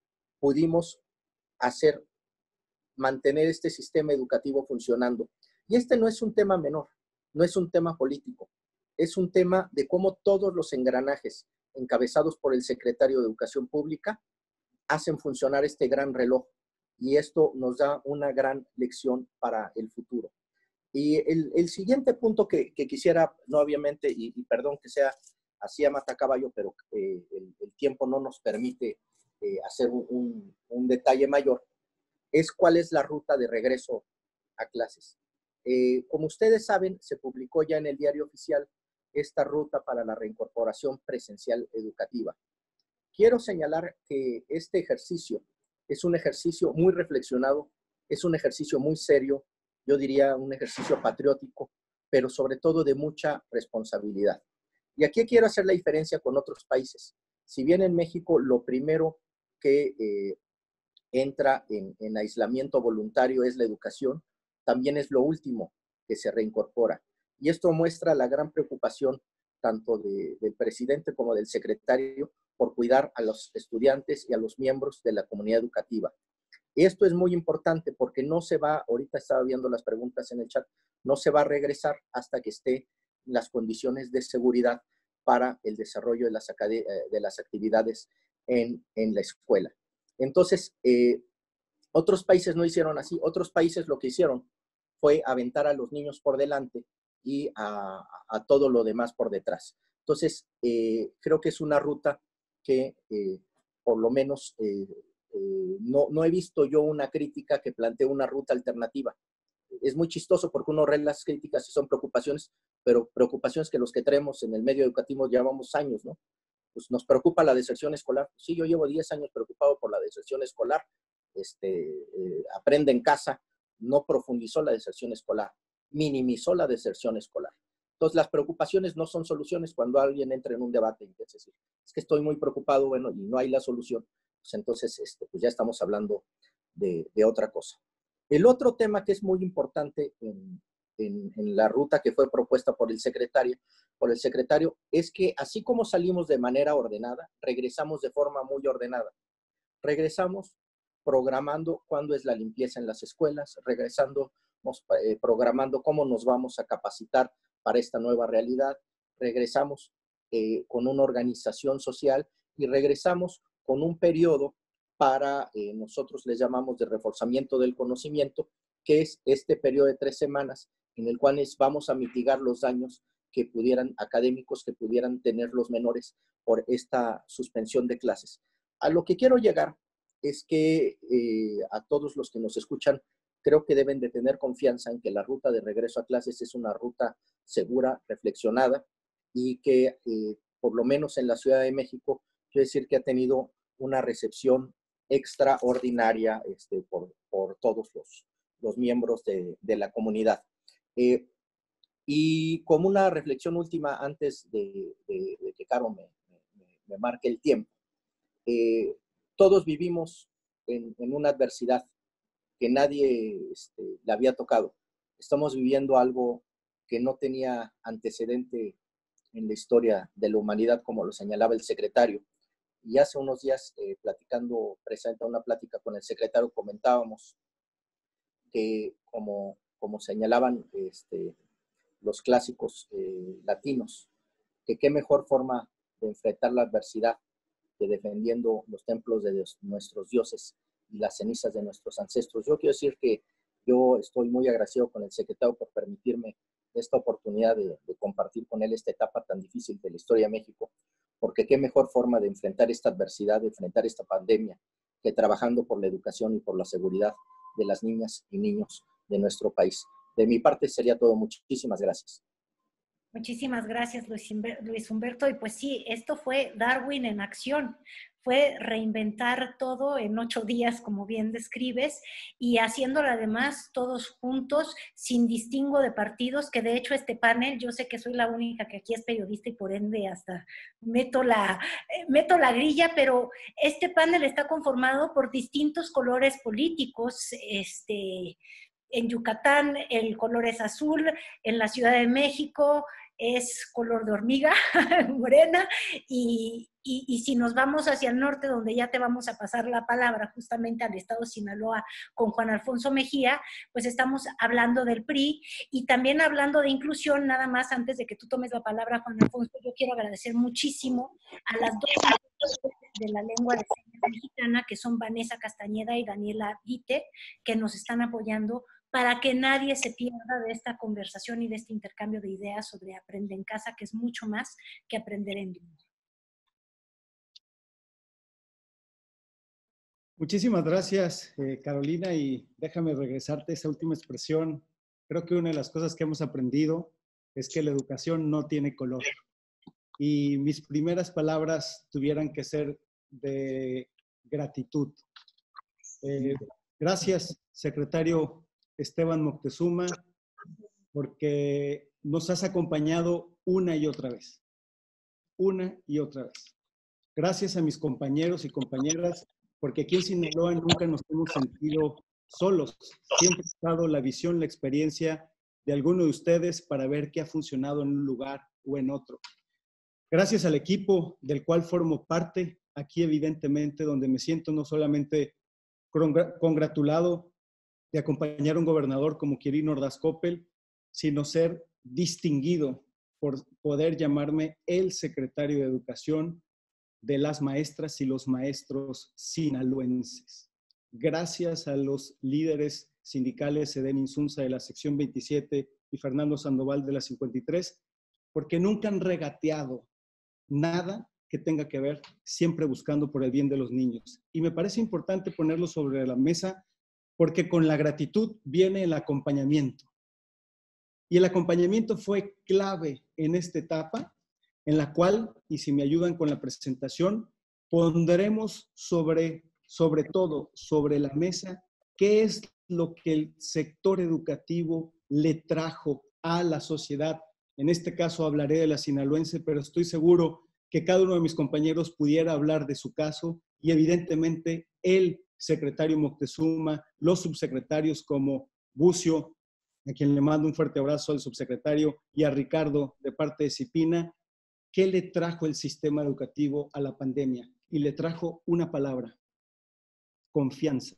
pudimos hacer, mantener este sistema educativo funcionando. Y este no es un tema menor, no es un tema político, es un tema de cómo todos los engranajes encabezados por el secretario de Educación Pública hacen funcionar este gran reloj. Y esto nos da una gran lección para el futuro. Y el, el siguiente punto que, que quisiera, no obviamente, y, y perdón que sea así a matacaballo, pero eh, el, el tiempo no nos permite eh, hacer un, un, un detalle mayor, es cuál es la ruta de regreso a clases. Eh, como ustedes saben, se publicó ya en el Diario Oficial esta ruta para la reincorporación presencial educativa. Quiero señalar que este ejercicio es un ejercicio muy reflexionado, es un ejercicio muy serio, yo diría un ejercicio patriótico, pero sobre todo de mucha responsabilidad. Y aquí quiero hacer la diferencia con otros países. Si bien en México lo primero que eh, entra en, en aislamiento voluntario es la educación, también es lo último que se reincorpora. Y esto muestra la gran preocupación tanto de, del presidente como del secretario por cuidar a los estudiantes y a los miembros de la comunidad educativa. Esto es muy importante porque no se va, ahorita estaba viendo las preguntas en el chat, no se va a regresar hasta que esté las condiciones de seguridad para el desarrollo de las, de las actividades en, en la escuela. Entonces, eh, otros países no hicieron así. Otros países lo que hicieron fue aventar a los niños por delante y a, a todo lo demás por detrás. Entonces, eh, creo que es una ruta que eh, por lo menos eh, eh, no, no he visto yo una crítica que plantee una ruta alternativa. Es muy chistoso porque uno lee las críticas y son preocupaciones, pero preocupaciones que los que traemos en el medio educativo llevamos años, ¿no? Pues nos preocupa la deserción escolar. Sí, yo llevo diez años preocupado por la deserción escolar. Este, eh, aprende en casa, no profundizó la deserción escolar, minimizó la deserción escolar. Entonces, las preocupaciones no son soluciones cuando alguien entra en un debate y empieza a decir, es que estoy muy preocupado, bueno, y no hay la solución, pues entonces este, pues ya estamos hablando de, de otra cosa. El otro tema que es muy importante en, en, en la ruta que fue propuesta por el secretario, por el secretario, es que así como salimos de manera ordenada, regresamos de forma muy ordenada. Regresamos programando cuándo es la limpieza en las escuelas, regresando, eh, programando cómo nos vamos a capacitar para esta nueva realidad, regresamos eh, con una organización social y regresamos con un periodo para, eh, nosotros les llamamos de reforzamiento del conocimiento, que es este periodo de tres semanas en el cual vamos a mitigar los daños que pudieran, académicos que pudieran tener los menores por esta suspensión de clases. A lo que quiero llegar es que eh, a todos los que nos escuchan, creo que deben de tener confianza en que la ruta de regreso a clases es una ruta segura, reflexionada, y que eh, por lo menos en la Ciudad de México, quiero decir que ha tenido una recepción extraordinaria este, por, por todos los, los miembros de, de la comunidad. Eh, y como una reflexión última antes de, de, de que Caro me, me, me marque el tiempo, eh, todos vivimos en, en una adversidad que nadie este, le había tocado. Estamos viviendo algo que no tenía antecedente en la historia de la humanidad, como lo señalaba el secretario. Y hace unos días, eh, platicando, presenta una plática con el secretario, comentábamos que, como, como señalaban este, los clásicos eh, latinos, que qué mejor forma de enfrentar la adversidad que defendiendo los templos de Dios, nuestros dioses y las cenizas de nuestros ancestros. Yo quiero decir que Yo estoy muy agradecido con el secretario por permitirme esta oportunidad de, de compartir con él esta etapa tan difícil de la historia de México, porque qué mejor forma de enfrentar esta adversidad, de enfrentar esta pandemia, que trabajando por la educación y por la seguridad de las niñas y niños de nuestro país. De mi parte sería todo. Muchísimas gracias.
Muchísimas gracias, Luis Humberto. Y pues sí, esto fue Darwin en acción. Fue reinventar todo en ocho días, como bien describes, y haciéndolo además todos juntos, sin distingo de partidos, que de hecho este panel, yo sé que soy la única que aquí es periodista y por ende hasta meto la, meto la grilla, pero este panel está conformado por distintos colores políticos. Este, en Yucatán el color es azul, en la Ciudad de México es color de hormiga, morena, y, y, y si nos vamos hacia el norte, donde ya te vamos a pasar la palabra justamente al estado de Sinaloa con Juan Alfonso Mejía, pues estamos hablando del P R I y también hablando de inclusión. Nada más antes de que tú tomes la palabra, Juan Alfonso, yo quiero agradecer muchísimo a las dos de la lengua de señas mexicana, que son Vanessa Castañeda y Daniela Vite, que nos están apoyando para que nadie se pierda de esta conversación y de este intercambio de ideas sobre Aprende en Casa, que es mucho más que aprender en línea.
Muchísimas gracias, eh, Carolina, y déjame regresarte a esa última expresión. Creo que una de las cosas que hemos aprendido es que la educación no tiene color. Y mis primeras palabras tuvieran que ser de gratitud. Eh, gracias, secretario Esteban Moctezuma, porque nos has acompañado una y otra vez. Una y otra vez. Gracias a mis compañeros y compañeras, porque aquí en Sinaloa nunca nos hemos sentido solos. Siempre ha estado la visión, la experiencia de alguno de ustedes para ver qué ha funcionado en un lugar o en otro. Gracias al equipo del cual formo parte, aquí evidentemente, donde me siento no solamente congratulado de acompañar a un gobernador como Quirino Ordaz Coppel, sino ser distinguido por poder llamarme el secretario de Educación de las maestras y los maestros sinaloenses. Gracias a los líderes sindicales Eden Insunza de la sección veintisiete y Fernando Sandoval de la cincuenta y tres, porque nunca han regateado nada que tenga que ver, siempre buscando por el bien de los niños. Y me parece importante ponerlo sobre la mesa, porque con la gratitud viene el acompañamiento. Y el acompañamiento fue clave en esta etapa, en la cual, y si me ayudan con la presentación, pondremos sobre, sobre todo sobre la mesa qué es lo que el sector educativo le trajo a la sociedad. En este caso hablaré de la sinaloense, pero estoy seguro que cada uno de mis compañeros pudiera hablar de su caso y evidentemente el secretario Moctezuma, los subsecretarios como Bucio, a quien le mando un fuerte abrazo al subsecretario, y a Ricardo de parte de CIPINA. ¿Qué le trajo el sistema educativo a la pandemia? Y le trajo una palabra: confianza.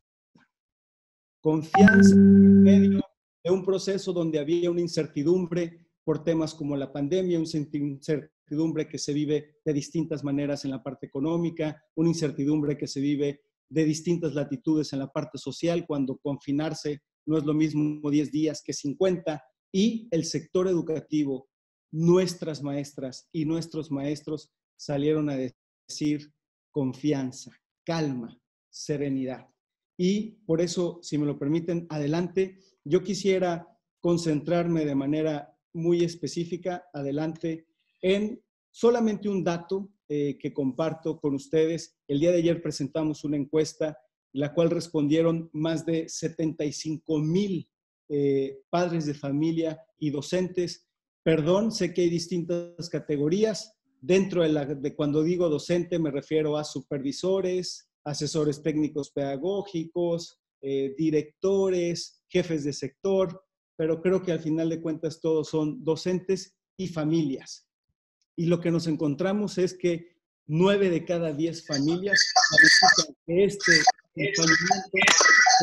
Confianza en medio de un proceso donde había una incertidumbre por temas como la pandemia, una incertidumbre que se vive de distintas maneras en la parte económica, una incertidumbre que se vive de distintas latitudes en la parte social, cuando confinarse no es lo mismo diez días que cincuenta, y el sector educativo, nuestras maestras y nuestros maestros salieron a decir confianza, calma, serenidad. Y por eso, si me lo permiten, adelante, yo quisiera concentrarme de manera muy específica, adelante, en solamente un dato eh, que comparto con ustedes. El día de ayer presentamos una encuesta, la cual respondieron más de setenta y cinco mil eh, padres de familia y docentes. Perdón, sé que hay distintas categorías. Dentro de, la, de cuando digo docente me refiero a supervisores, asesores técnicos pedagógicos, eh, directores, jefes de sector, pero creo que al final de cuentas todos son docentes y familias. Y lo que nos encontramos es que nueve de cada diez familias califican que este acompañamiento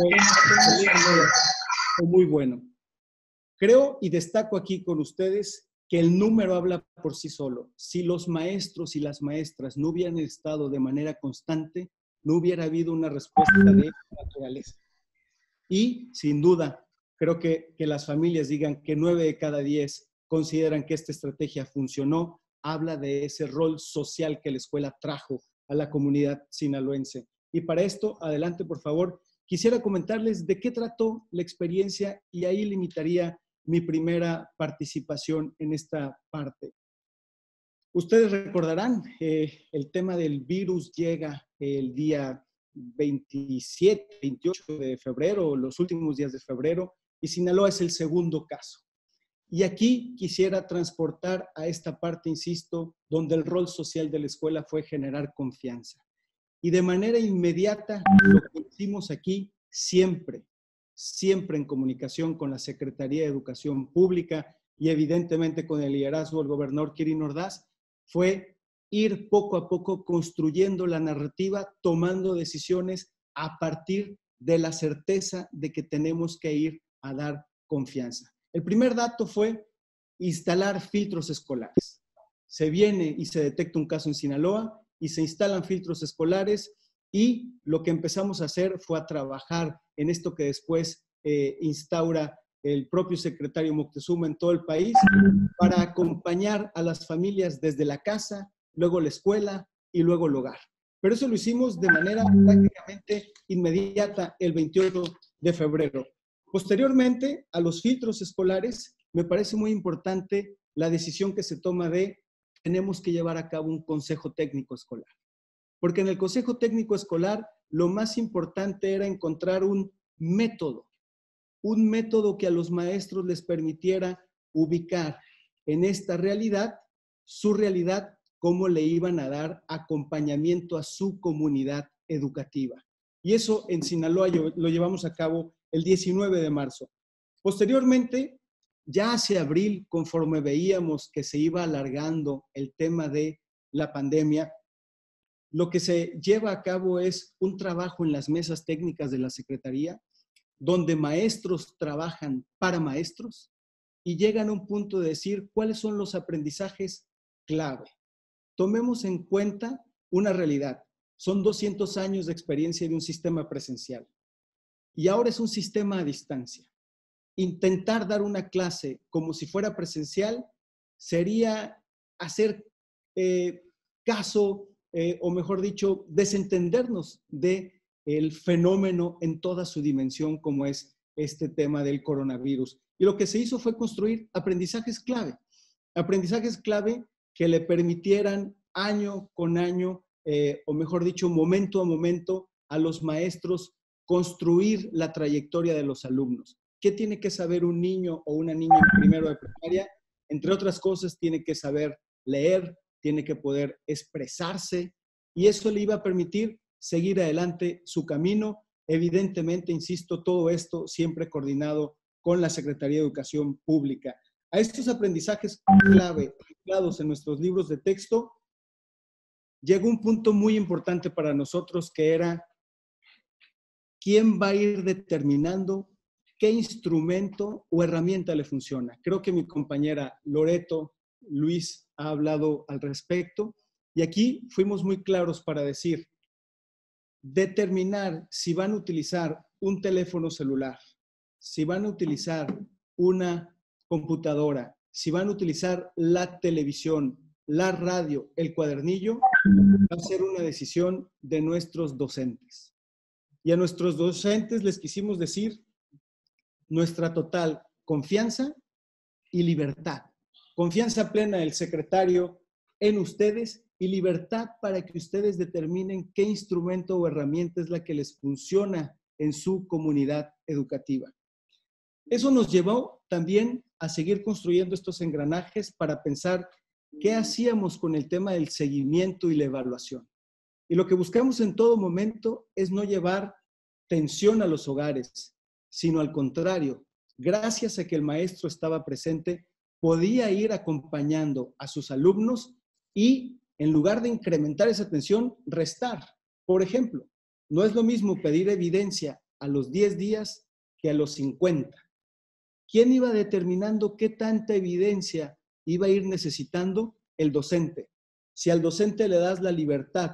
fue, fue muy bueno. Creo y destaco aquí con ustedes que el número habla por sí solo. Si los maestros y las maestras no hubieran estado de manera constante, no hubiera habido una respuesta de esta naturaleza. Y, sin duda, creo que, que las familias digan que nueve de cada diez consideran que esta estrategia funcionó, habla de ese rol social que la escuela trajo a la comunidad sinaloense. Y para esto, adelante, por favor, quisiera comentarles de qué trató la experiencia y ahí limitaría mi primera participación en esta parte. Ustedes recordarán, eh, el tema del virus llega el día veintisiete, veintiocho de febrero, los últimos días de febrero, y Sinaloa es el segundo caso. Y aquí quisiera transportar a esta parte, insisto, donde el rol social de la escuela fue generar confianza. Y de manera inmediata, lo que hicimos aquí, siempre, siempre en comunicación con la Secretaría de Educación Pública y evidentemente con el liderazgo del gobernador Quirino Ordaz, fue ir poco a poco construyendo la narrativa, tomando decisiones a partir de la certeza de que tenemos que ir a dar confianza. El primer dato fue instalar filtros escolares. Se viene y se detecta un caso en Sinaloa y se instalan filtros escolares y lo que empezamos a hacer fue a trabajar en esto que después eh, instaura el propio secretario Moctezuma en todo el país para acompañar a las familias desde la casa, luego la escuela y luego el hogar. Pero eso lo hicimos de manera prácticamente inmediata el veintiocho de febrero. Posteriormente a los filtros escolares, me parece muy importante la decisión que se toma de tenemos que llevar a cabo un consejo técnico escolar. Porque en el consejo técnico escolar lo más importante era encontrar un método, un método que a los maestros les permitiera ubicar en esta realidad, su realidad, cómo le iban a dar acompañamiento a su comunidad educativa. Y eso en Sinaloa lo llevamos a cabo el diecinueve de marzo. Posteriormente, ya hacia abril, conforme veíamos que se iba alargando el tema de la pandemia, lo que se lleva a cabo es un trabajo en las mesas técnicas de la Secretaría, donde maestros trabajan para maestros y llegan a un punto de decir cuáles son los aprendizajes clave. Tomemos en cuenta una realidad. Son doscientos años de experiencia de un sistema presencial y ahora es un sistema a distancia. Intentar dar una clase como si fuera presencial sería hacer eh, caso, eh, o mejor dicho, desentendernos del fenómeno en toda su dimensión como es este tema del coronavirus. Y lo que se hizo fue construir aprendizajes clave, aprendizajes clave que le permitieran año con año, eh, o mejor dicho, momento a momento, a los maestros construir la trayectoria de los alumnos. ¿Qué tiene que saber un niño o una niña en primero de primaria? Entre otras cosas, tiene que saber leer, tiene que poder expresarse, y eso le iba a permitir seguir adelante su camino. Evidentemente, insisto, todo esto siempre coordinado con la Secretaría de Educación Pública. A estos aprendizajes clave, anclados en nuestros libros de texto, llegó un punto muy importante para nosotros que era quién va a ir determinando qué instrumento o herramienta le funciona. Creo que mi compañera Loreto, Luis, ha hablado al respecto y aquí fuimos muy claros para decir, determinar si van a utilizar un teléfono celular, si van a utilizar una computadora, si van a utilizar la televisión, la radio, el cuadernillo, va a ser una decisión de nuestros docentes. Y a nuestros docentes les quisimos decir nuestra total confianza y libertad. Confianza plena del secretario en ustedes y libertad para que ustedes determinen qué instrumento o herramienta es la que les funciona en su comunidad educativa. Eso nos llevó también a seguir construyendo estos engranajes para pensar qué hacíamos con el tema del seguimiento y la evaluación. Y lo que buscamos en todo momento es no llevar tensión a los hogares, sino al contrario, gracias a que el maestro estaba presente, podía ir acompañando a sus alumnos y en lugar de incrementar esa tensión, restar. Por ejemplo, no es lo mismo pedir evidencia a los diez días que a los cincuenta. ¿Quién iba determinando qué tanta evidencia iba a ir necesitando? El docente. Si al docente le das la libertad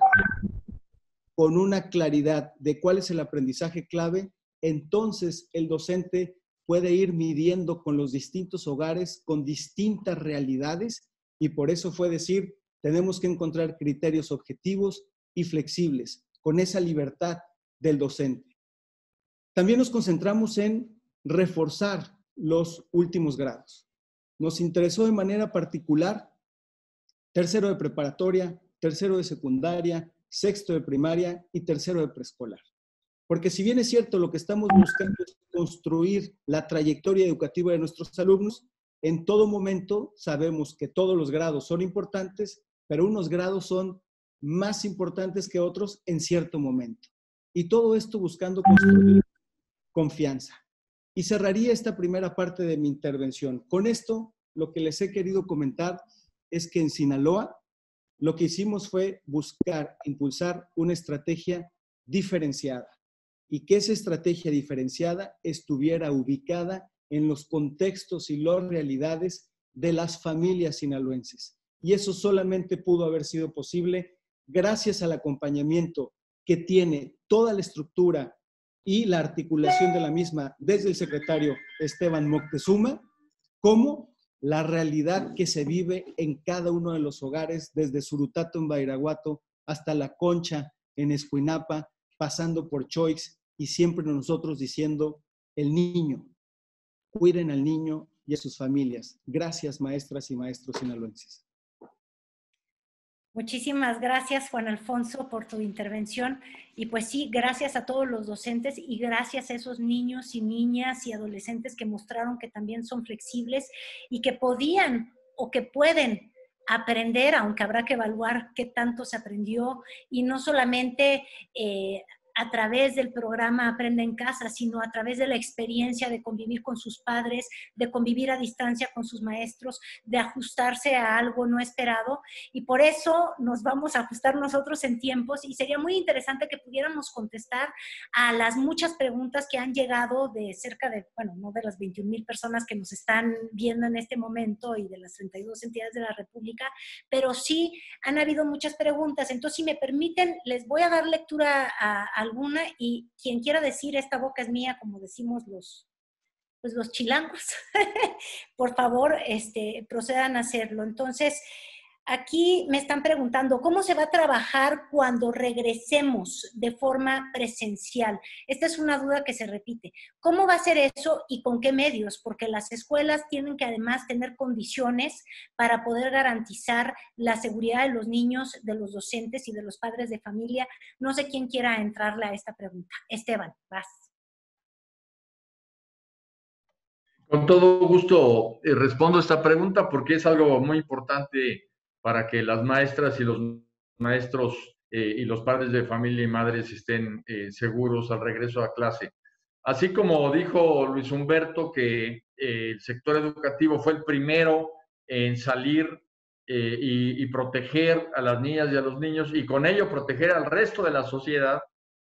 con una claridad de cuál es el aprendizaje clave, entonces el docente puede ir midiendo con los distintos hogares, con distintas realidades, y por eso fue decir, tenemos que encontrar criterios objetivos y flexibles, con esa libertad del docente. También nos concentramos en reforzar los últimos grados. Nos interesó de manera particular tercero de preparatoria, tercero de secundaria, sexto de primaria y tercero de preescolar. Porque si bien es cierto, lo que estamos buscando es construir la trayectoria educativa de nuestros alumnos, en todo momento sabemos que todos los grados son importantes, pero unos grados son más importantes que otros en cierto momento. Y todo esto buscando construir confianza. Y cerraría esta primera parte de mi intervención. Con esto, lo que les he querido comentar es que en Sinaloa lo que hicimos fue buscar, impulsar una estrategia diferenciada y que esa estrategia diferenciada estuviera ubicada en los contextos y las realidades de las familias sinaloenses. Y eso solamente pudo haber sido posible gracias al acompañamiento que tiene toda la estructura y la articulación de la misma desde el secretario Esteban Moctezuma, como la realidad que se vive en cada uno de los hogares, desde Surutato en Badiraguato hasta La Concha en Escuinapa, pasando por Choix, y siempre nosotros diciendo, el niño, cuiden al niño y a sus familias. Gracias, maestras y maestros sinaloenses.
Muchísimas gracias, Juan Alfonso, por tu intervención. Y pues sí, gracias a todos los docentes y gracias a esos niños y niñas y adolescentes que mostraron que también son flexibles y que podían o que pueden aprender, aunque habrá que evaluar qué tanto se aprendió, y no solamente eh, a través del programa Aprende en Casa, sino a través de la experiencia de convivir con sus padres, de convivir a distancia con sus maestros, de ajustarse a algo no esperado. Y por eso nos vamos a ajustar nosotros en tiempos, y sería muy interesante que pudiéramos contestar a las muchas preguntas que han llegado de cerca de, bueno, no de las veintiún mil personas que nos están viendo en este momento y de las treinta y dos entidades de la República, pero sí han habido muchas preguntas. Entonces, si me permiten, les voy a dar lectura a, a alguna, y quien quiera decir esta boca es mía, como decimos los, pues los chilangos, por favor, este, procedan a hacerlo. Entonces, aquí me están preguntando, ¿cómo se va a trabajar cuando regresemos de forma presencial? Esta es una duda que se repite. ¿Cómo va a ser eso y con qué medios? Porque las escuelas tienen que además tener condiciones para poder garantizar la seguridad de los niños, de los docentes y de los padres de familia. No sé quién quiera entrarle a esta pregunta. Esteban, vas.
Con todo gusto eh, respondo esta pregunta porque es algo muy importante para que las maestras y los maestros eh, y los padres de familia y madres estén eh, seguros al regreso a clase. Así como dijo Luis Humberto que eh, el sector educativo fue el primero en salir eh, y, y proteger a las niñas y a los niños y con ello proteger al resto de la sociedad,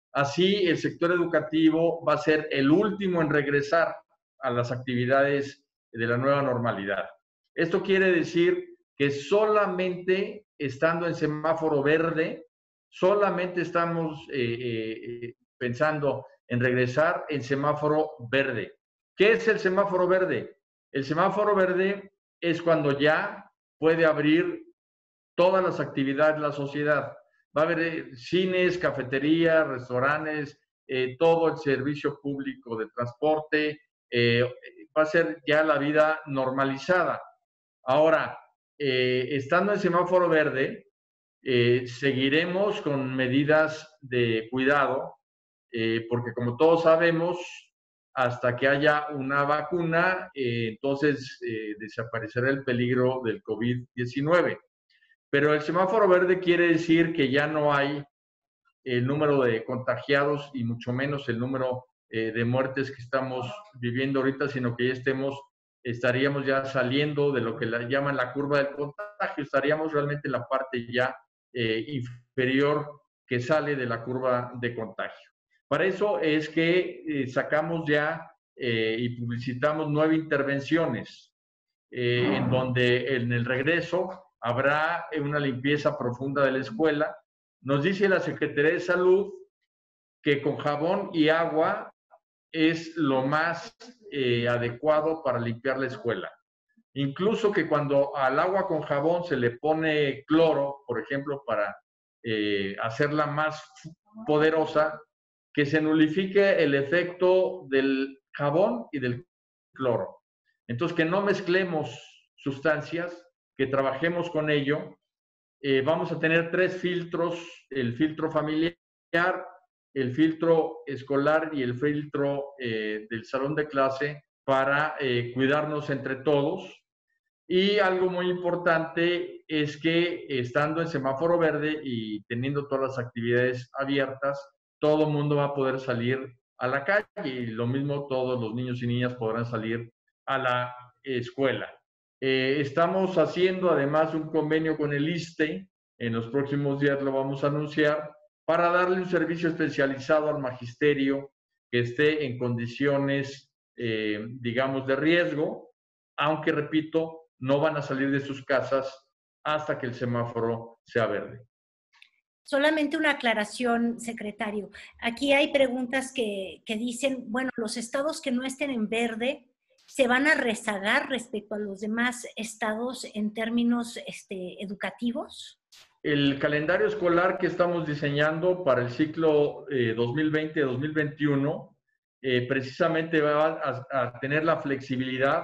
así el sector educativo va a ser el último en regresar a las actividades de la nueva normalidad. Esto quiere decir que solamente estando en semáforo verde, solamente estamos eh, eh, pensando en regresar en semáforo verde. ¿Qué es el semáforo verde? El semáforo verde es cuando ya puede abrir todas las actividades de la sociedad. Va a haber eh, cines, cafeterías, restaurantes, eh, todo el servicio público de transporte, eh, va a ser ya la vida normalizada. Ahora, Eh, estando en semáforo verde, eh, seguiremos con medidas de cuidado, eh, porque como todos sabemos, hasta que haya una vacuna, eh, entonces eh, desaparecerá el peligro del COVID diecinueve. Pero el semáforo verde quiere decir que ya no hay el número de contagiados y mucho menos el número eh, de muertes que estamos viviendo ahorita, sino que ya estemos estaríamos ya saliendo de lo que la llaman la curva del contagio, estaríamos realmente en la parte ya eh, inferior que sale de la curva de contagio. Para eso es que eh, sacamos ya eh, y publicitamos nueve intervenciones, eh, en donde en el regreso habrá una limpieza profunda de la escuela. Nos dice la Secretaría de Salud que con jabón y agua es lo más eh, adecuado para limpiar la escuela. Incluso que cuando al agua con jabón se le pone cloro, por ejemplo, para eh, hacerla más poderosa, que se nulifique el efecto del jabón y del cloro. Entonces, que no mezclemos sustancias, que trabajemos con ello. Eh, vamos a tener tres filtros, el filtro familiar, el filtro escolar y el filtro eh, del salón de clase para eh, cuidarnos entre todos. Y algo muy importante es que estando en semáforo verde y teniendo todas las actividades abiertas, todo el mundo va a poder salir a la calle y lo mismo todos los niños y niñas podrán salir a la escuela. Eh, estamos haciendo además un convenio con el ISSSTE, en los próximos días lo vamos a anunciar, para darle un servicio especializado al magisterio que esté en condiciones, eh, digamos, de riesgo, aunque, repito, no van a salir de sus casas hasta que el semáforo sea verde.
Solamente una aclaración, secretario. Aquí hay preguntas que, que dicen, bueno, los estados que no estén en verde se van a rezagar respecto a los demás estados en términos este, educativos.
El calendario escolar que estamos diseñando para el ciclo eh, dos mil veinte dos mil veintiuno eh, precisamente va a, a tener la flexibilidad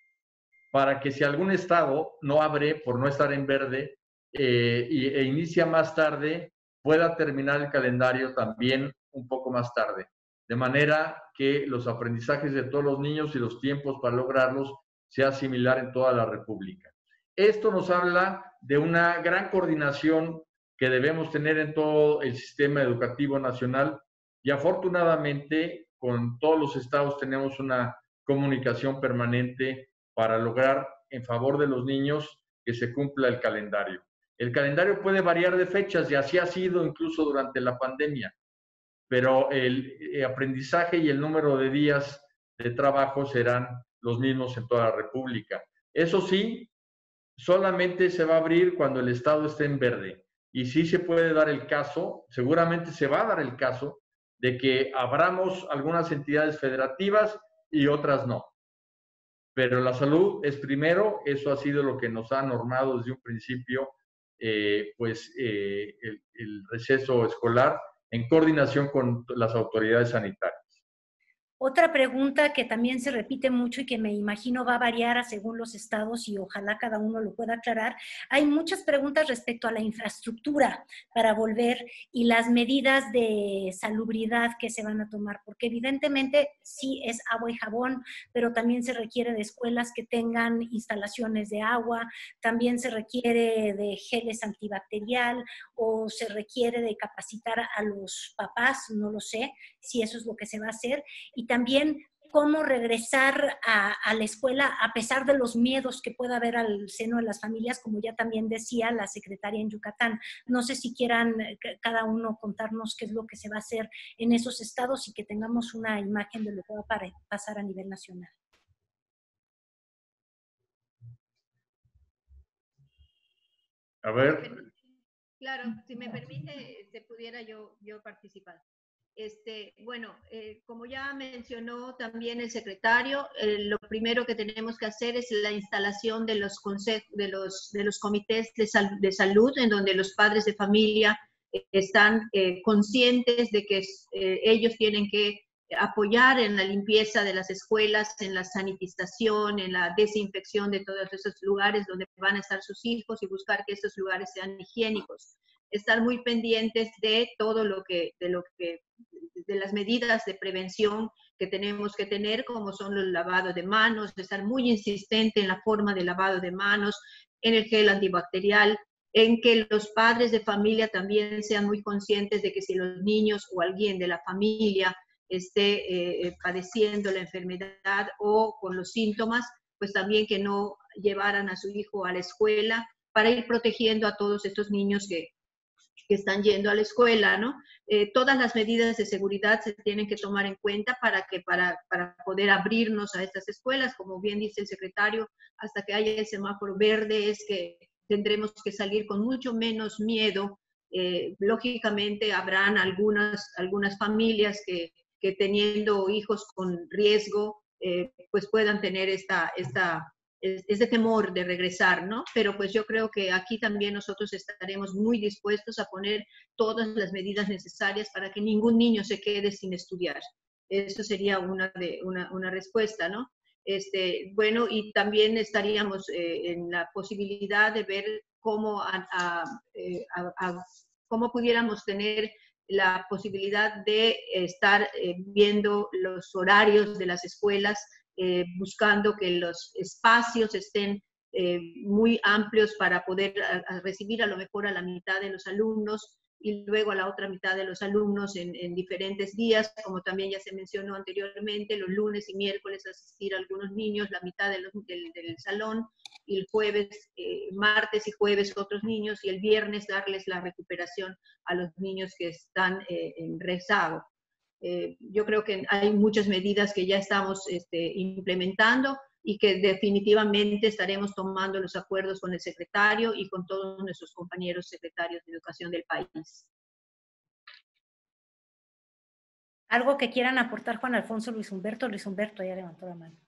para que si algún estado no abre por no estar en verde eh, y, e inicia más tarde, pueda terminar el calendario también un poco más tarde. De manera que los aprendizajes de todos los niños y los tiempos para lograrlos sea similar en toda la República. Esto nos habla de una gran coordinación que debemos tener en todo el sistema educativo nacional y afortunadamente con todos los estados tenemos una comunicación permanente para lograr en favor de los niños que se cumpla el calendario. El calendario puede variar de fechas y así ha sido incluso durante la pandemia, pero el aprendizaje y el número de días de trabajo serán los mismos en toda la República. Eso sí, solamente se va a abrir cuando el estado esté en verde y sí se puede dar el caso, seguramente se va a dar el caso, de que abramos algunas entidades federativas y otras no. Pero la salud es primero, eso ha sido lo que nos ha normado desde un principio, eh, pues eh, el, el receso escolar en coordinación con las autoridades sanitarias.
Otra pregunta que también se repite mucho y que me imagino va a variar según los estados y ojalá cada uno lo pueda aclarar. Hay muchas preguntas respecto a la infraestructura para volver y las medidas de salubridad que se van a tomar, porque evidentemente sí es agua y jabón, pero también se requiere de escuelas que tengan instalaciones de agua, también se requiere de geles antibacterial o se requiere de capacitar a los papás, no lo sé si eso es lo que se va a hacer, y también cómo regresar a, a la escuela a pesar de los miedos que pueda haber al seno de las familias, como ya también decía la secretaria en Yucatán. No sé si quieran cada uno contarnos qué es lo que se va a hacer en esos estados y que tengamos una imagen de lo que va a pasar a nivel nacional.
A ver.
Claro, si me permite, se pudiera yo, yo participar. Este, bueno, eh, como ya mencionó también el secretario, eh, lo primero que tenemos que hacer es la instalación de los, de los, de los comités de, sal de salud, en donde los padres de familia eh, están eh, conscientes de que eh, ellos tienen que apoyar en la limpieza de las escuelas, en la sanitización, en la desinfección de todos esos lugares donde van a estar sus hijos y buscar que estos lugares sean higiénicos. Estar muy pendientes de todo lo que, de lo que, de las medidas de prevención que tenemos que tener, como son los lavados de manos, estar muy insistente en la forma de lavado de manos, en el gel antibacterial, en que los padres de familia también sean muy conscientes de que si los niños o alguien de la familia esté eh, padeciendo la enfermedad o con los síntomas, pues también que no llevaran a su hijo a la escuela para ir protegiendo a todos estos niños que, que están yendo a la escuela, ¿no? Eh, todas las medidas de seguridad se tienen que tomar en cuenta para, que, para, para poder abrirnos a estas escuelas. Como bien dice el secretario, hasta que haya el semáforo verde es que tendremos que salir con mucho menos miedo. Eh, lógicamente habrán algunas, algunas familias que que teniendo hijos con riesgo eh, pues puedan tener esta, esta, este temor de regresar, ¿no? Pero pues yo creo que aquí también nosotros estaremos muy dispuestos a poner todas las medidas necesarias para que ningún niño se quede sin estudiar. Eso sería una, de, una, una respuesta, ¿no? Este, bueno, y también estaríamos eh, en la posibilidad de ver cómo, a, a, a, a, cómo pudiéramos tener la posibilidad de estar eh, viendo los horarios de las escuelas, eh, buscando que los espacios estén eh, muy amplios para poder a, a recibir a lo mejor a la mitad de los alumnos y luego a la otra mitad de los alumnos en, en diferentes días, como también ya se mencionó anteriormente, los lunes y miércoles asistir a algunos niños, la mitad de los, del, del salón, y el jueves, eh, martes y jueves otros niños, y el viernes darles la recuperación a los niños que están eh, en rezago. Eh, yo creo que hay muchas medidas que ya estamos este, implementando y que definitivamente estaremos tomando los acuerdos con el secretario y con todos nuestros compañeros secretarios de educación del país.
¿Algo que quieran aportar Juan Alfonso, Luis Humberto? Luis Humberto ya levantó la mano.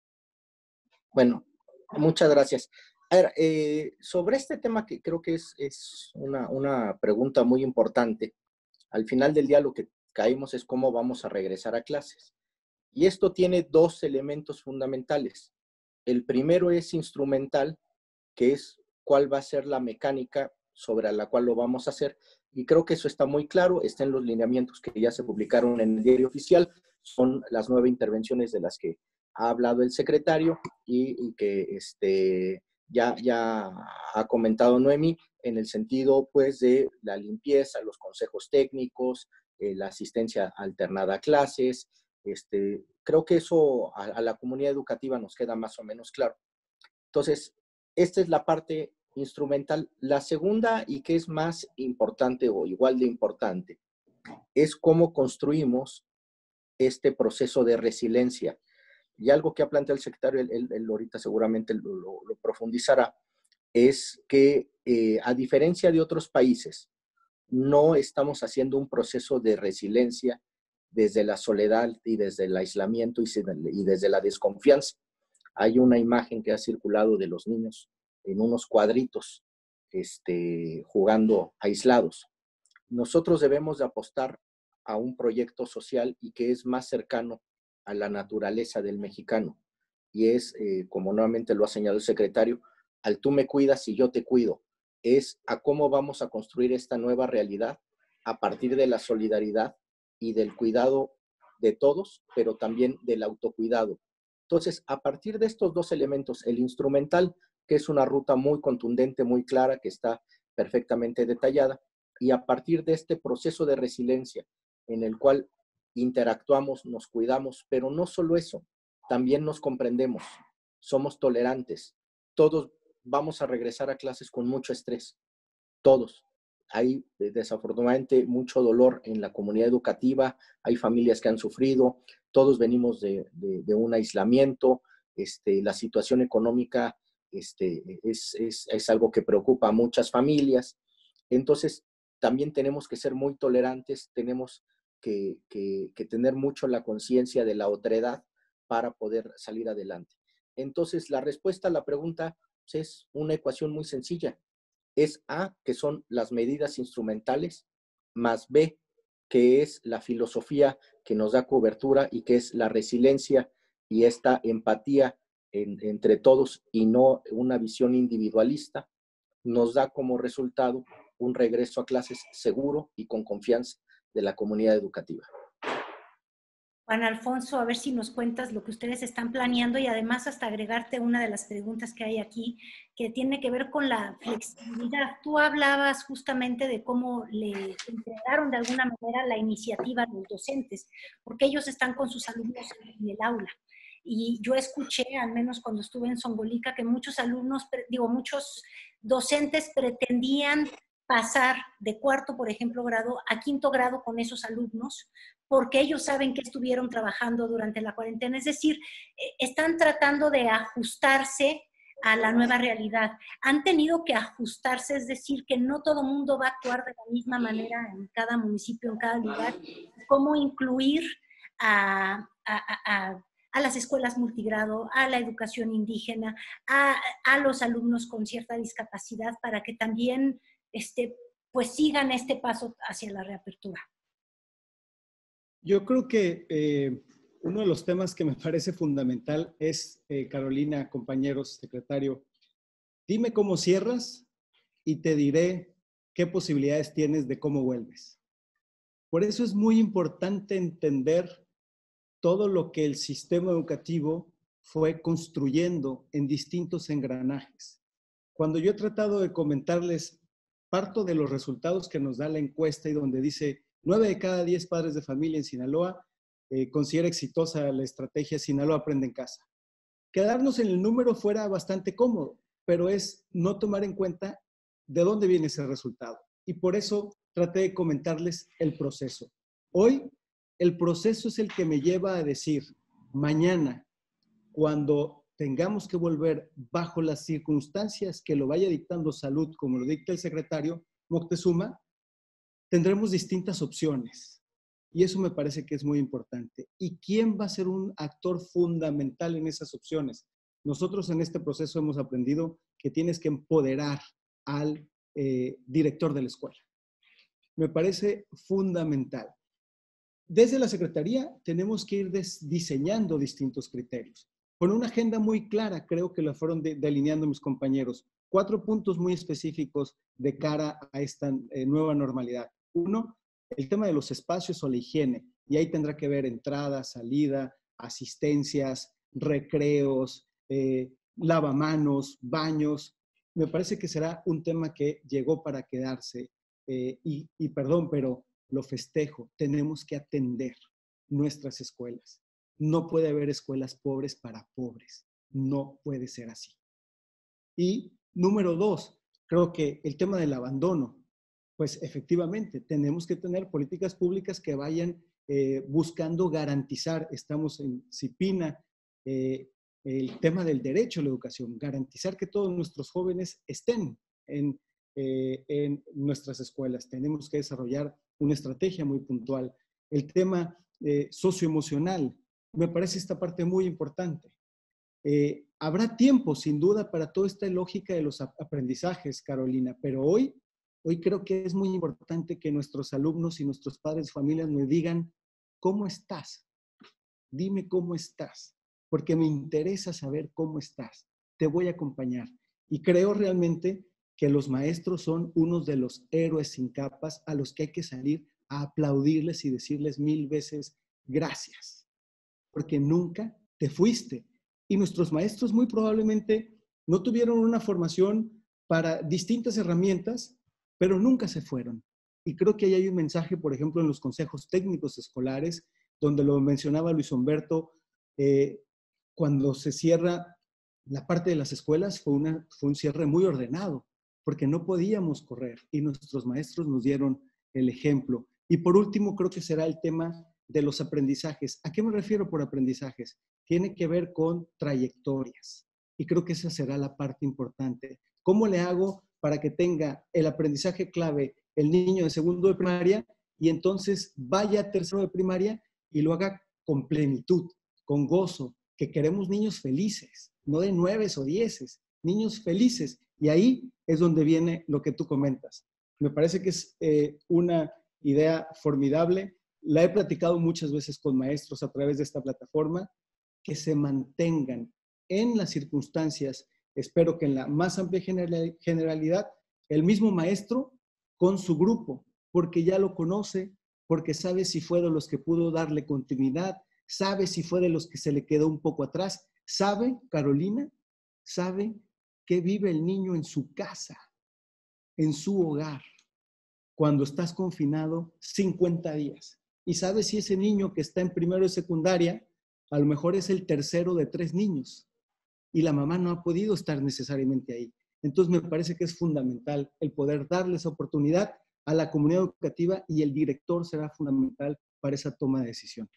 Bueno, muchas gracias. A ver, eh, sobre este tema que creo que es, es una, una pregunta muy importante, al final del día lo que caímos es cómo vamos a regresar a clases. Y esto tiene dos elementos fundamentales. El primero es instrumental, que es cuál va a ser la mecánica sobre la cual lo vamos a hacer. Y creo que eso está muy claro, está en los lineamientos que ya se publicaron en el diario oficial. Son las nueve intervenciones de las que ha hablado el secretario y, y que este, ya, ya ha comentado Noemí en el sentido pues, de la limpieza, los consejos técnicos, eh, la asistencia alternada a clases. Este, creo que eso a, a la comunidad educativa nos queda más o menos claro. Entonces, esta es la parte instrumental. La segunda, y que es más importante o igual de importante, es cómo construimos este proceso de resiliencia. Y algo que ha planteado el secretario, él, él, él ahorita seguramente lo, lo, lo profundizará, es que eh, a diferencia de otros países, no estamos haciendo un proceso de resiliencia desde la soledad y desde el aislamiento y desde la desconfianza. Hay una imagen que ha circulado de los niños en unos cuadritos este, jugando aislados. Nosotros debemos de apostar a un proyecto social y que es más cercano a la naturaleza del mexicano. Y es, eh, como nuevamente lo ha señalado el secretario, al tú me cuidas y yo te cuido. Es a cómo vamos a construir esta nueva realidad a partir de la solidaridad y del cuidado de todos, pero también del autocuidado. Entonces, a partir de estos dos elementos, el instrumental, que es una ruta muy contundente, muy clara, que está perfectamente detallada, y a partir de este proceso de resiliencia en el cual interactuamos, nos cuidamos, pero no solo eso, también nos comprendemos, somos tolerantes, todos vamos a regresar a clases con mucho estrés, todos. Hay desafortunadamente mucho dolor en la comunidad educativa, hay familias que han sufrido, todos venimos de, de, de un aislamiento, este, la situación económica este, es, es, es algo que preocupa a muchas familias. Entonces, también tenemos que ser muy tolerantes, tenemos que, que, que tener mucho la conciencia de la otredad para poder salir adelante. Entonces, la respuesta a la pregunta es una ecuación muy sencilla. Es A, que son las medidas instrumentales, más B, que es la filosofía que nos da cobertura y que es la resiliencia y esta empatía en, entre todos y no una visión individualista, nos da como resultado un regreso a clases seguro y con confianza de la comunidad educativa.
Juan Alfonso, a ver si nos cuentas lo que ustedes están planeando y además hasta agregarte una de las preguntas que hay aquí que tiene que ver con la flexibilidad. Tú hablabas justamente de cómo le entregaron de alguna manera la iniciativa a los docentes, porque ellos están con sus alumnos en el aula. Y yo escuché, al menos cuando estuve en Zongolica, que muchos alumnos, digo, muchos docentes pretendían pasar de cuarto, por ejemplo, grado a quinto grado con esos alumnos, porque ellos saben que estuvieron trabajando durante la cuarentena. Es decir, están tratando de ajustarse a la nueva realidad. Han tenido que ajustarse, es decir, que no todo mundo va a actuar de la misma manera en cada municipio, en cada lugar. Cómo incluir a, a, a, a las escuelas multigrado, a la educación indígena, a, a los alumnos con cierta discapacidad, para que también este, pues sigan este paso hacia la reapertura?
Yo creo que eh, uno de los temas que me parece fundamental es, eh, Carolina, compañeros, secretario, dime cómo cierras y te diré qué posibilidades tienes de cómo vuelves. Por eso es muy importante entender todo lo que el sistema educativo fue construyendo en distintos engranajes. Cuando yo he tratado de comentarles, parto de los resultados que nos da la encuesta y donde dice nueve de cada diez padres de familia en Sinaloa eh, considera exitosa la estrategia Sinaloa Aprende en Casa. Quedarnos en el número fuera bastante cómodo, pero es no tomar en cuenta de dónde viene ese resultado. Y por eso traté de comentarles el proceso. Hoy, el proceso es el que me lleva a decir, mañana, cuando tengamos que volver bajo las circunstancias que lo vaya dictando salud, como lo dicta el secretario Moctezuma, tendremos distintas opciones. Y eso me parece que es muy importante. ¿Y quién va a ser un actor fundamental en esas opciones? Nosotros en este proceso hemos aprendido que tienes que empoderar al eh, director de la escuela. Me parece fundamental. Desde la Secretaría tenemos que ir diseñando distintos criterios. Con una agenda muy clara, creo que la fueron de, delineando mis compañeros. Cuatro puntos muy específicos de cara a esta eh, nueva normalidad. Uno, el tema de los espacios o la higiene. Y ahí tendrá que ver entrada, salida, asistencias, recreos, eh, lavamanos, baños. Me parece que será un tema que llegó para quedarse. Eh, y, y perdón, pero lo festejo. Tenemos que atender nuestras escuelas. No puede haber escuelas pobres para pobres. No puede ser así. Y número dos, creo que el tema del abandono. Pues efectivamente, tenemos que tener políticas públicas que vayan eh, buscando garantizar, estamos en CIPINA, eh, el tema del derecho a la educación, garantizar que todos nuestros jóvenes estén en, eh, en nuestras escuelas. Tenemos que desarrollar una estrategia muy puntual. El tema eh, socioemocional, me parece esta parte muy importante. Eh, habrá tiempo, sin duda, para toda esta lógica de los aprendizajes, Carolina, pero hoy Hoy creo que es muy importante que nuestros alumnos y nuestros padres de familia me digan, ¿cómo estás? Dime cómo estás, porque me interesa saber cómo estás. Te voy a acompañar. Y creo realmente que los maestros son unos de los héroes sin capas a los que hay que salir a aplaudirles y decirles mil veces gracias, porque nunca te fuiste. Y nuestros maestros muy probablemente no tuvieron una formación para distintas herramientas, pero nunca se fueron. Y creo que ahí hay un mensaje, por ejemplo, en los consejos técnicos escolares, donde lo mencionaba Luis Humberto, eh, cuando se cierra la parte de las escuelas, fue, una, fue un cierre muy ordenado, porque no podíamos correr, y nuestros maestros nos dieron el ejemplo. Y por último, creo que será el tema de los aprendizajes. ¿A qué me refiero por aprendizajes? Tiene que ver con trayectorias, y creo que esa será la parte importante. ¿Cómo le hago para que tenga el aprendizaje clave el niño de segundo de primaria y entonces vaya a tercero de primaria y lo haga con plenitud, con gozo, que queremos niños felices, no de nueves o dieces, niños felices? Y ahí es donde viene lo que tú comentas. Me parece que es eh, una idea formidable. La he platicado muchas veces con maestros a través de esta plataforma, que se mantengan en las circunstancias. Espero que en la más amplia generalidad, el mismo maestro con su grupo, porque ya lo conoce, porque sabe si fue de los que pudo darle continuidad, sabe si fue de los que se le quedó un poco atrás, sabe, Carolina, sabe que vive el niño en su casa, en su hogar, cuando estás confinado cincuenta días. Y sabe si ese niño que está en primero de secundaria, a lo mejor es el tercero de tres niños. Y la mamá no ha podido estar necesariamente ahí. Entonces me parece que es fundamental el poder darle esa oportunidad a la comunidad educativa, y el director será fundamental para esa toma de decisión.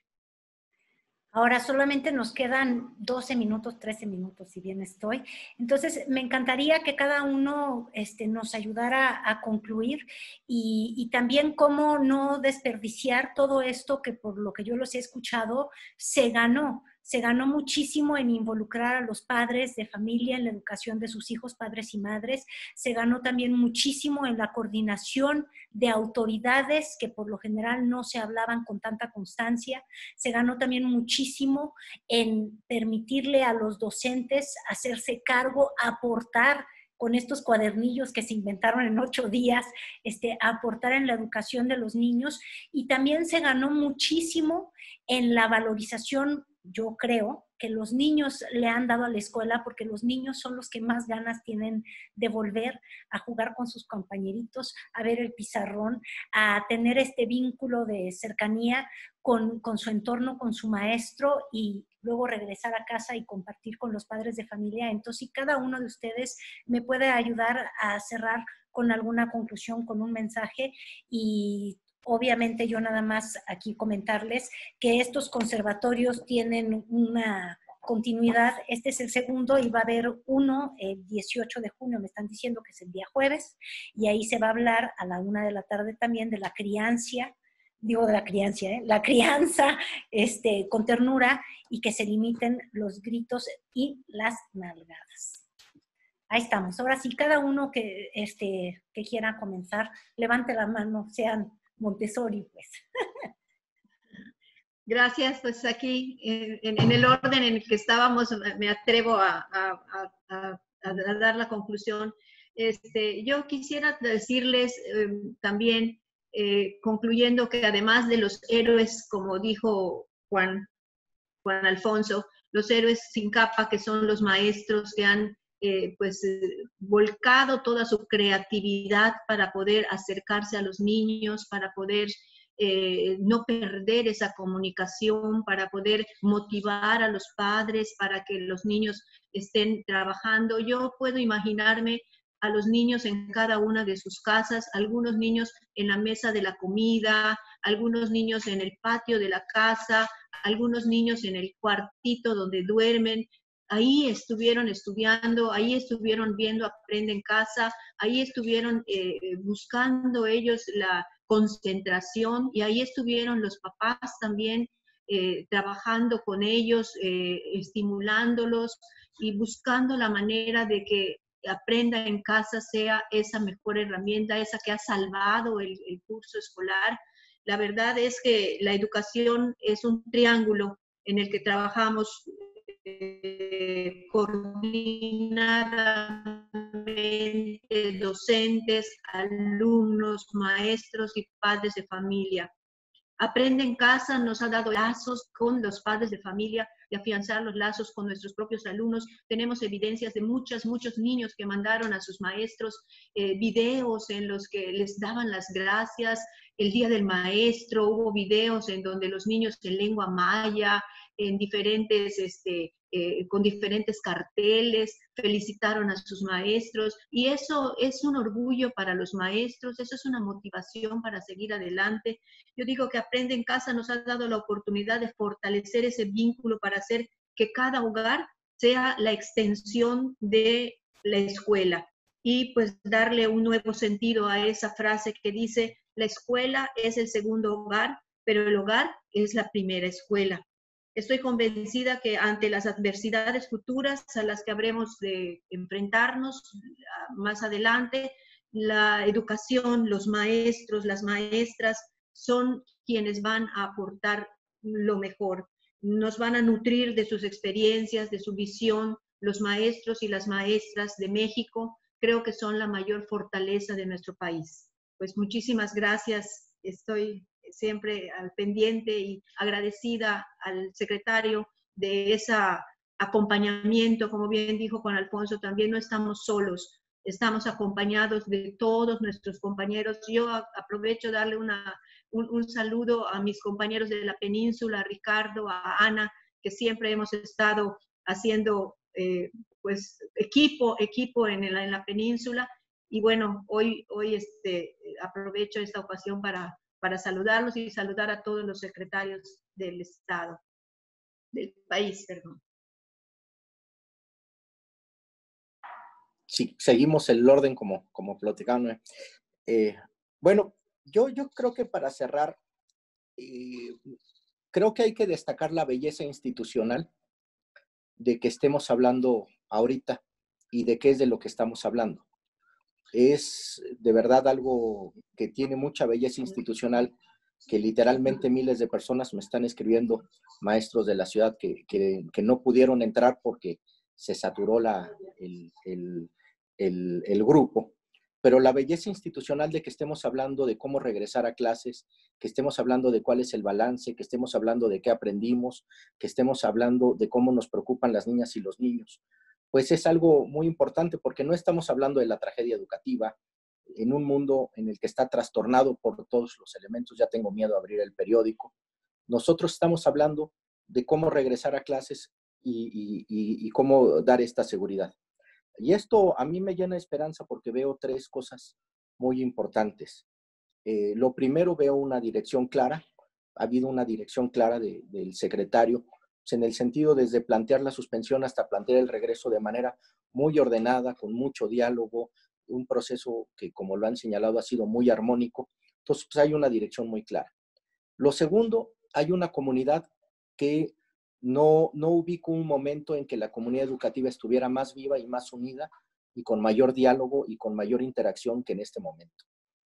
Ahora solamente nos quedan doce minutos, trece minutos, si bien estoy. Entonces, me encantaría que cada uno este, nos ayudara a concluir y, y también cómo no desperdiciar todo esto que, por lo que yo los he escuchado, se ganó. se ganó muchísimo en involucrar a los padres de familia en la educación de sus hijos, padres y madres. Se ganó también muchísimo en la coordinación de autoridades que por lo general no se hablaban con tanta constancia. Se ganó también muchísimo en permitirle a los docentes hacerse cargo, aportar con estos cuadernillos que se inventaron en ocho días, este, aportar en la educación de los niños. Y también se ganó muchísimo en la valorización, yo creo, que los niños le han dado a la escuela, porque los niños son los que más ganas tienen de volver a jugar con sus compañeritos, a ver el pizarrón, a tener este vínculo de cercanía con, con su entorno, con su maestro, y luego regresar a casa y compartir con los padres de familia. Entonces, si cada uno de ustedes me puede ayudar a cerrar con alguna conclusión, con un mensaje. Y obviamente yo nada más aquí comentarles que estos conservatorios tienen una continuidad. Este es el segundo y va a haber uno el dieciocho de junio, me están diciendo que es el día jueves, y ahí se va a hablar a la una de la tarde también de la crianza, digo de la crianza, ¿eh? la crianza este, con ternura, y que se limiten los gritos y las nalgadas. Ahí estamos. Ahora sí, cada uno que, este, que quiera comenzar, levante la mano, sean Montessori, pues.
Gracias, pues aquí en, en el orden en el que estábamos, me atrevo a, a, a, a dar la conclusión. Este, yo quisiera decirles eh, también, eh, concluyendo, que además de los héroes, como dijo Juan, Juan Alfonso, los héroes sin capa, que son los maestros que han eh, pues, eh, volcado toda su creatividad para poder acercarse a los niños, para poder eh, no perder esa comunicación, para poder motivar a los padres, para que los niños estén trabajando. Yo puedo imaginarme a los niños en cada una de sus casas, algunos niños en la mesa de la comida, algunos niños en el patio de la casa, algunos niños en el cuartito donde duermen. Ahí estuvieron estudiando, ahí estuvieron viendo Aprende en Casa, ahí estuvieron eh, buscando ellos la concentración, y ahí estuvieron los papás también eh, trabajando con ellos, eh, estimulándolos y buscando la manera de que Aprenda en Casa sea esa mejor herramienta, esa que ha salvado el, el curso escolar. La verdad es que la educación es un triángulo en el que trabajamos eh, coordinadamente, docentes, alumnos, maestros y padres de familia. Aprende en Casa nos ha dado lazos con los padres de familia, de afianzar los lazos con nuestros propios alumnos. Tenemos evidencias de muchos, muchos niños que mandaron a sus maestros eh, videos en los que les daban las gracias. El Día del Maestro hubo videos en donde los niños en lengua maya, en diferentes, este, eh, con diferentes carteles, felicitaron a sus maestros, y eso es un orgullo para los maestros, eso es una motivación para seguir adelante. Yo digo que Aprende en Casa nos ha dado la oportunidad de fortalecer ese vínculo para hacer que cada hogar sea la extensión de la escuela, y pues darle un nuevo sentido a esa frase que dice: la escuela es el segundo hogar, pero el hogar es la primera escuela. Estoy convencida que ante las adversidades futuras a las que habremos de enfrentarnos más adelante, la educación, los maestros, las maestras son quienes van a aportar lo mejor. Nos van a nutrir de sus experiencias, de su visión. Los maestros y las maestras de México creo que son la mayor fortaleza de nuestro país. Pues muchísimas gracias. Estoy siempre al pendiente y agradecida al secretario de ese acompañamiento. Como bien dijo Juan Alfonso, también no estamos solos, estamos acompañados de todos nuestros compañeros. Yo aprovecho de darle una, un, un saludo a mis compañeros de la península, a Ricardo, a Ana, que siempre hemos estado haciendo eh, pues equipo, equipo en la, en la península. Y bueno, hoy, hoy este, aprovecho esta ocasión para para saludarlos y saludar a todos los secretarios del Estado, del país, perdón.
Sí, seguimos el orden como, como platicamos. Eh, bueno, yo, yo creo que para cerrar, eh, creo que hay que destacar la belleza institucional de que estemos hablando ahorita y de qué es de lo que estamos hablando. Es de verdad algo que tiene mucha belleza institucional, que literalmente miles de personas me están escribiendo, maestros de la ciudad, que, que, que no pudieron entrar porque se saturó la, el, el, el, el grupo. Pero la belleza institucional de que estemos hablando de cómo regresar a clases, que estemos hablando de cuál es el balance, que estemos hablando de qué aprendimos, que estemos hablando de cómo nos preocupan las niñas y los niños, pues es algo muy importante, porque no estamos hablando de la tragedia educativa en un mundo en el que está trastornado por todos los elementos. Ya tengo miedo a abrir el periódico. Nosotros estamos hablando de cómo regresar a clases y, y, y, y cómo dar esta seguridad. Y esto a mí me llena de esperanza porque veo tres cosas muy importantes. Eh, lo primero, veo una dirección clara. Ha habido una dirección clara de, del secretario, pues en el sentido desde plantear la suspensión hasta plantear el regreso de manera muy ordenada, con mucho diálogo, un proceso que, como lo han señalado, ha sido muy armónico. Entonces, pues hay una dirección muy clara. Lo segundo, hay una comunidad que no, no ubico un momento en que la comunidad educativa estuviera más viva y más unida y con mayor diálogo y con mayor interacción que en este momento.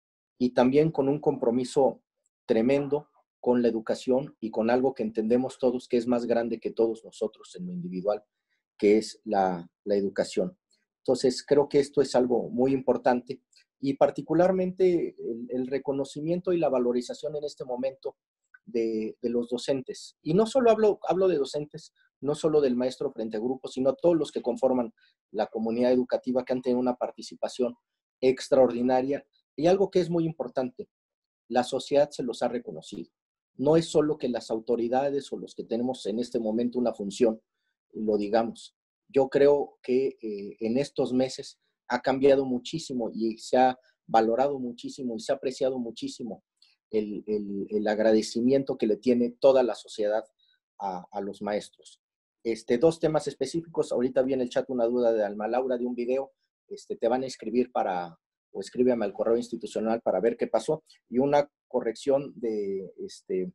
Y también con un compromiso tremendo con la educación y con algo que entendemos todos que es más grande que todos nosotros en lo individual, que es la, la educación. Entonces, creo que esto es algo muy importante y particularmente el, el reconocimiento y la valorización en este momento de, de los docentes. Y no solo hablo, hablo de docentes, no solo del maestro frente a grupos, sino todos los que conforman la comunidad educativa, que han tenido una participación extraordinaria. Y algo que es muy importante, la sociedad se los ha reconocido. No es solo que las autoridades o los que tenemos en este momento una función lo digamos. Yo creo que eh, en estos meses ha cambiado muchísimo y se ha valorado muchísimo y se ha apreciado muchísimo el, el, el agradecimiento que le tiene toda la sociedad a, a los maestros. Este, dos temas específicos. Ahorita vi en el chat una duda de Alma Laura de un video. Este, te van a escribir para, o escríbeme al correo institucional para ver qué pasó. Y una corrección de, este,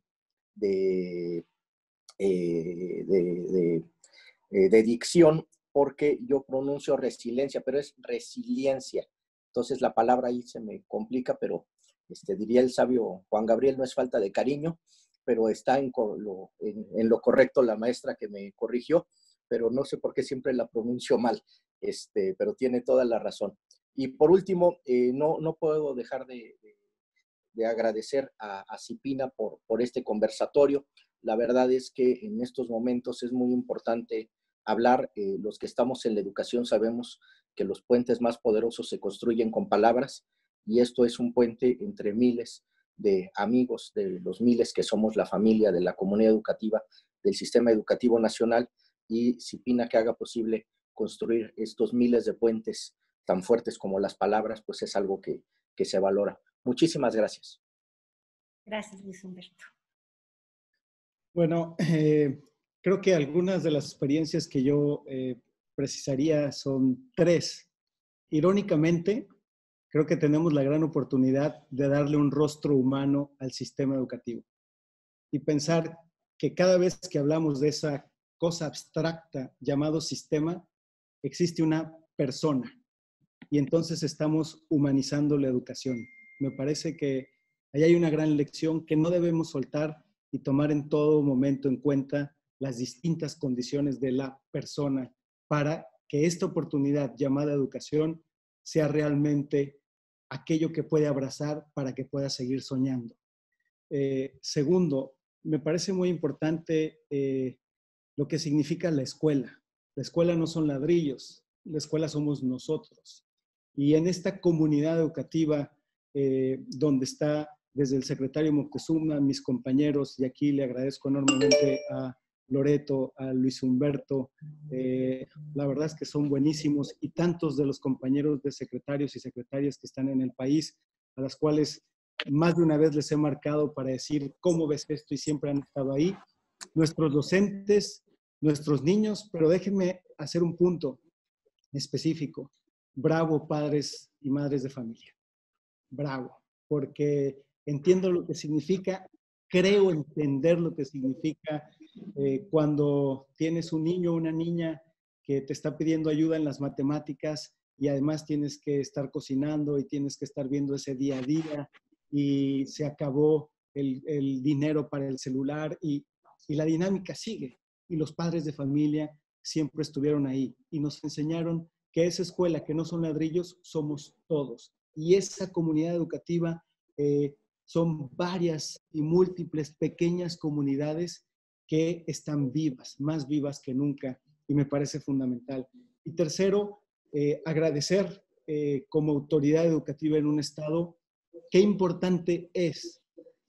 de, eh, de, de de dicción, porque yo pronuncio resiliencia, pero es resiliencia. Entonces la palabra ahí se me complica, pero este, diría el sabio Juan Gabriel, no es falta de cariño, pero está en lo, en, en lo correcto la maestra que me corrigió, pero no sé por qué siempre la pronuncio mal, este, pero tiene toda la razón. Y por último, eh, no, no puedo dejar de, de, de agradecer a, a Cipina por, por este conversatorio. La verdad es que en estos momentos es muy importante hablar. Eh, los que estamos en la educación sabemos que los puentes más poderosos se construyen con palabras, y esto es un puente entre miles de amigos, de los miles que somos la familia de la comunidad educativa del Sistema Educativo Nacional, y Cipina, que haga posible construir estos miles de puentes tan fuertes como las palabras, pues es algo que, que se valora. Muchísimas gracias.
Gracias, Luis Humberto.
Bueno, eh, creo que algunas de las experiencias que yo eh, precisaría son tres. Irónicamente, creo que tenemos la gran oportunidad de darle un rostro humano al sistema educativo y pensar que cada vez que hablamos de esa cosa abstracta llamado sistema, existe una persona, y entonces estamos humanizando la educación. Me parece que ahí hay una gran lección que no debemos soltar y tomar en todo momento en cuenta las distintas condiciones de la persona para que esta oportunidad llamada educación sea realmente aquello que puede abrazar para que pueda seguir soñando. Eh, segundo, me parece muy importante eh, lo que significa la escuela. La escuela no son ladrillos, la escuela somos nosotros. Y en esta comunidad educativa eh, donde está desde el secretario Moctezuma, mis compañeros, y aquí le agradezco enormemente a Loreto, a Luis Humberto, eh, la verdad es que son buenísimos, y tantos de los compañeros de secretarios y secretarias que están en el país, a las cuales más de una vez les he marcado para decir cómo ves esto y siempre han estado ahí, nuestros docentes, nuestros niños, pero déjenme hacer un punto específico. Bravo, padres y madres de familia. Bravo, porque entiendo lo que significa creo entender lo que significa eh, cuando tienes un niño o una niña que te está pidiendo ayuda en las matemáticas y además tienes que estar cocinando y tienes que estar viendo ese día a día y se acabó el, el dinero para el celular y, y la dinámica sigue. Y los padres de familia siempre estuvieron ahí y nos enseñaron que esa escuela, que no son ladrillos, somos todos. Y esa comunidad educativa eh, son varias y múltiples pequeñas comunidades que están vivas, más vivas que nunca, y me parece fundamental. Y tercero, eh, agradecer eh, como autoridad educativa en un estado, qué importante es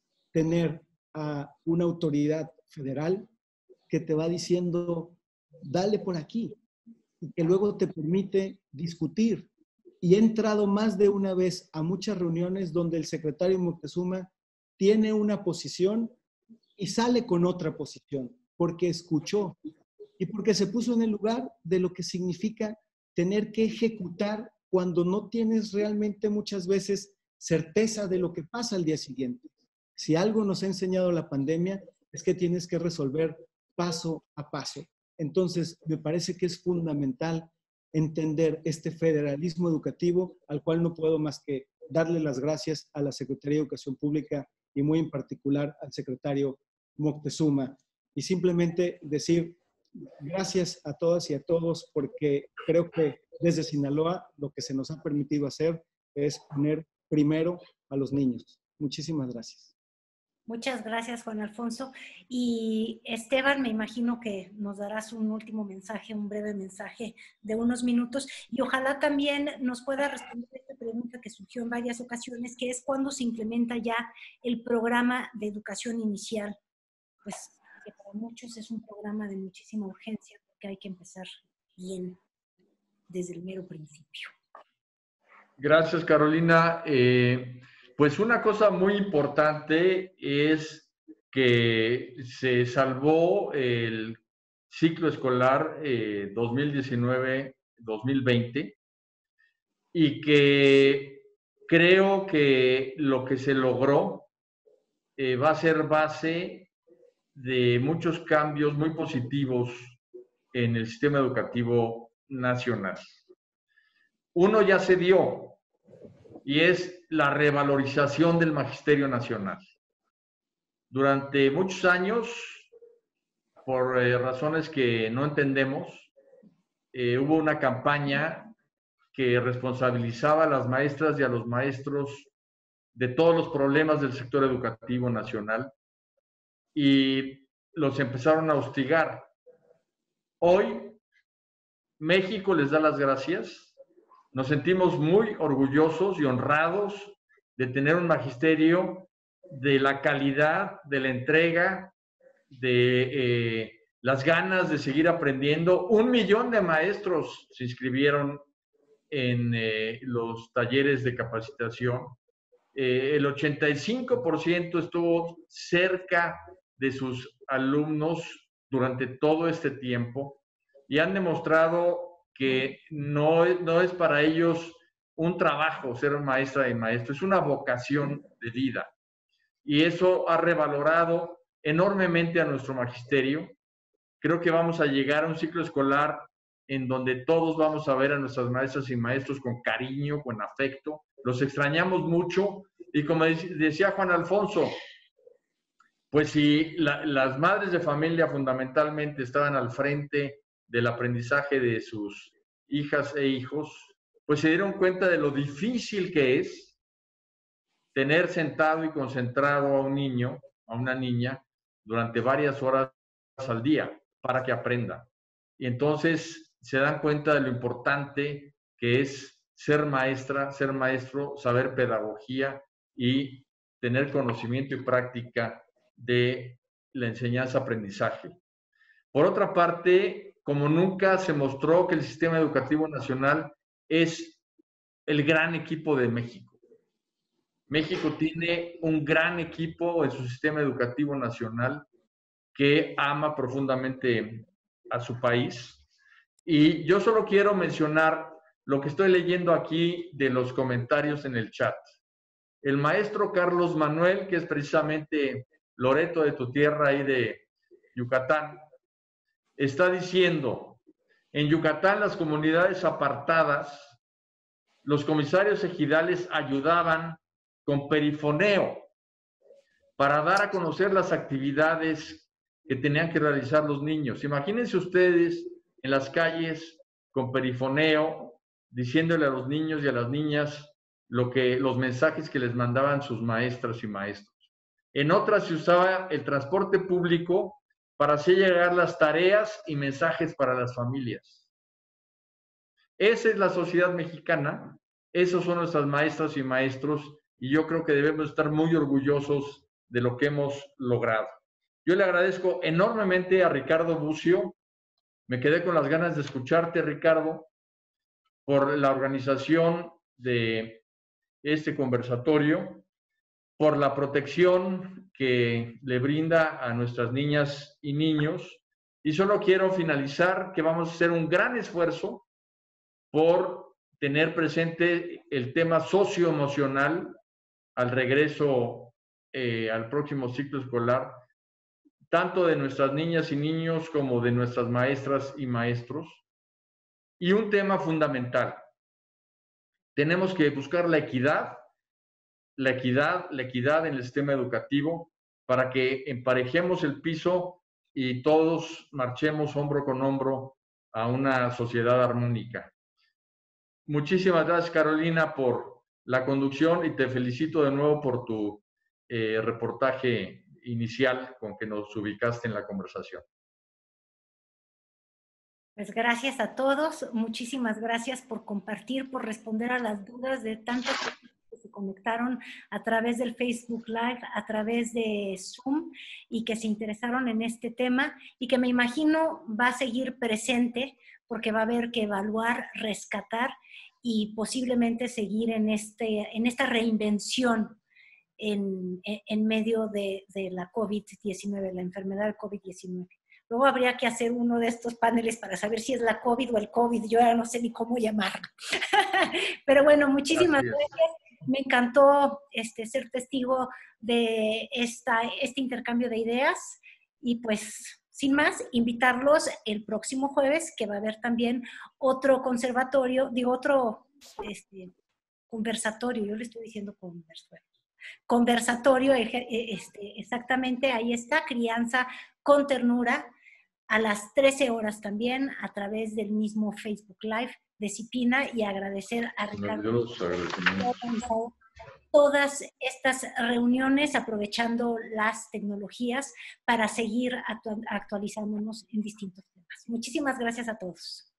tener a una autoridad federal que te va diciendo, dale por aquí, y que luego te permite discutir. Y he entrado más de una vez a muchas reuniones donde el secretario Moctezuma tiene una posición y sale con otra posición, porque escuchó y porque se puso en el lugar de lo que significa tener que ejecutar cuando no tienes realmente muchas veces certeza de lo que pasa al día siguiente. Si algo nos ha enseñado la pandemia es que tienes que resolver paso a paso. Entonces, me parece que es fundamental entender este federalismo educativo al cual no puedo más que darle las gracias a la Secretaría de Educación Pública y muy en particular al secretario Moctezuma. Y simplemente decir gracias a todas y a todos porque creo que desde Sinaloa lo que se nos ha permitido hacer es poner primero a los niños. Muchísimas gracias.
Muchas gracias, Juan Alfonso. Y Esteban, me imagino que nos darás un último mensaje, un breve mensaje de unos minutos, y ojalá también nos pueda responder esta pregunta que surgió en varias ocasiones, que es ¿cuándo se implementa ya el programa de educación inicial? Pues que para muchos es un programa de muchísima urgencia, porque hay que empezar bien desde el mero principio.
Gracias, Carolina. Eh, Pues una cosa muy importante es que se salvó el ciclo escolar eh, dos mil diecinueve dos mil veinte y que creo que lo que se logró eh, va a ser base de muchos cambios muy positivos en el sistema educativo nacional. Uno ya se dio, y es la revalorización del magisterio nacional. Durante muchos años, por eh, razones que no entendemos, eh, hubo una campaña que responsabilizaba a las maestras y a los maestros de todos los problemas del sector educativo nacional y los empezaron a hostigar. Hoy, México les da las gracias. Nos sentimos muy orgullosos y honrados de tener un magisterio de la calidad, de la entrega, de eh, las ganas de seguir aprendiendo. Un millón de maestros se inscribieron en eh, los talleres de capacitación. Eh, el ochenta y cinco por ciento estuvo cerca de sus alumnos durante todo este tiempo y han demostrado que no, no es para ellos un trabajo ser maestra y maestro, es una vocación de vida. Y eso ha revalorado enormemente a nuestro magisterio. Creo que vamos a llegar a un ciclo escolar en donde todos vamos a ver a nuestras maestras y maestros con cariño, con afecto. Los extrañamos mucho y como decía Juan Alfonso, pues si la, las madres de familia fundamentalmente estaban al frente del aprendizaje de sus hijas e hijos, pues se dieron cuenta de lo difícil que es tener sentado y concentrado a un niño, a una niña, durante varias horas al día para que aprenda. Y entonces se dan cuenta de lo importante que es ser maestra, ser maestro, saber pedagogía y tener conocimiento y práctica de la enseñanza-aprendizaje. Por otra parte, como nunca se mostró que el sistema educativo nacional es el gran equipo de México. México tiene un gran equipo en su sistema educativo nacional que ama profundamente a su país. Y yo solo quiero mencionar lo que estoy leyendo aquí de los comentarios en el chat. El maestro Carlos Manuel, que es precisamente Loreto, de tu tierra ahí de Yucatán, está diciendo, en Yucatán las comunidades apartadas, los comisarios ejidales ayudaban con perifoneo para dar a conocer las actividades que tenían que realizar los niños. Imagínense ustedes en las calles con perifoneo, diciéndole a los niños y a las niñas lo que, los mensajes que les mandaban sus maestras y maestros. En otras se usaba el transporte público para hacer llegar las tareas y mensajes para las familias. Esa es la sociedad mexicana, esos son nuestras maestras y maestros, y yo creo que debemos estar muy orgullosos de lo que hemos logrado. Yo le agradezco enormemente a Ricardo Bucio, me quedé con las ganas de escucharte, Ricardo, por la organización de este conversatorio, por la protección que le brinda a nuestras niñas y niños. Y solo quiero finalizar que vamos a hacer un gran esfuerzo por tener presente el tema socioemocional al regreso eh, al próximo ciclo escolar, tanto de nuestras niñas y niños como de nuestras maestras y maestros. Y un tema fundamental, tenemos que buscar la equidad, la equidad, la equidad en el sistema educativo para que emparejemos el piso y todos marchemos hombro con hombro a una sociedad armónica. Muchísimas gracias, Carolina, por la conducción y te felicito de nuevo por tu eh, reportaje inicial con que nos ubicaste en la conversación.
Pues gracias a todos, muchísimas gracias por compartir, por responder a las dudas de tantas personas que se conectaron a través del Facebook Live, a través de Zoom y que se interesaron en este tema y que me imagino va a seguir presente porque va a haber que evaluar, rescatar y posiblemente seguir en, este, en esta reinvención en, en medio de, de la COVID diecinueve, la enfermedad del COVID diecinueve. Luego habría que hacer uno de estos paneles para saber si es la COVID o el COVID. Yo ahora no sé ni cómo llamarlo. Pero bueno, muchísimas gracias. Me encantó este, ser testigo de esta, este intercambio de ideas. Y pues, sin más, invitarlos el próximo jueves, que va a haber también otro conservatorio, digo, otro este, conversatorio. Yo le estoy diciendo conversatorio. Conversatorio, este, exactamente, ahí está, Crianza con Ternura, a las trece horas también, a través del mismo Facebook Live de Cipina, y agradecer a Ricardo por todas estas reuniones, aprovechando las tecnologías para seguir actu- actualizándonos en distintos temas. Muchísimas gracias a todos.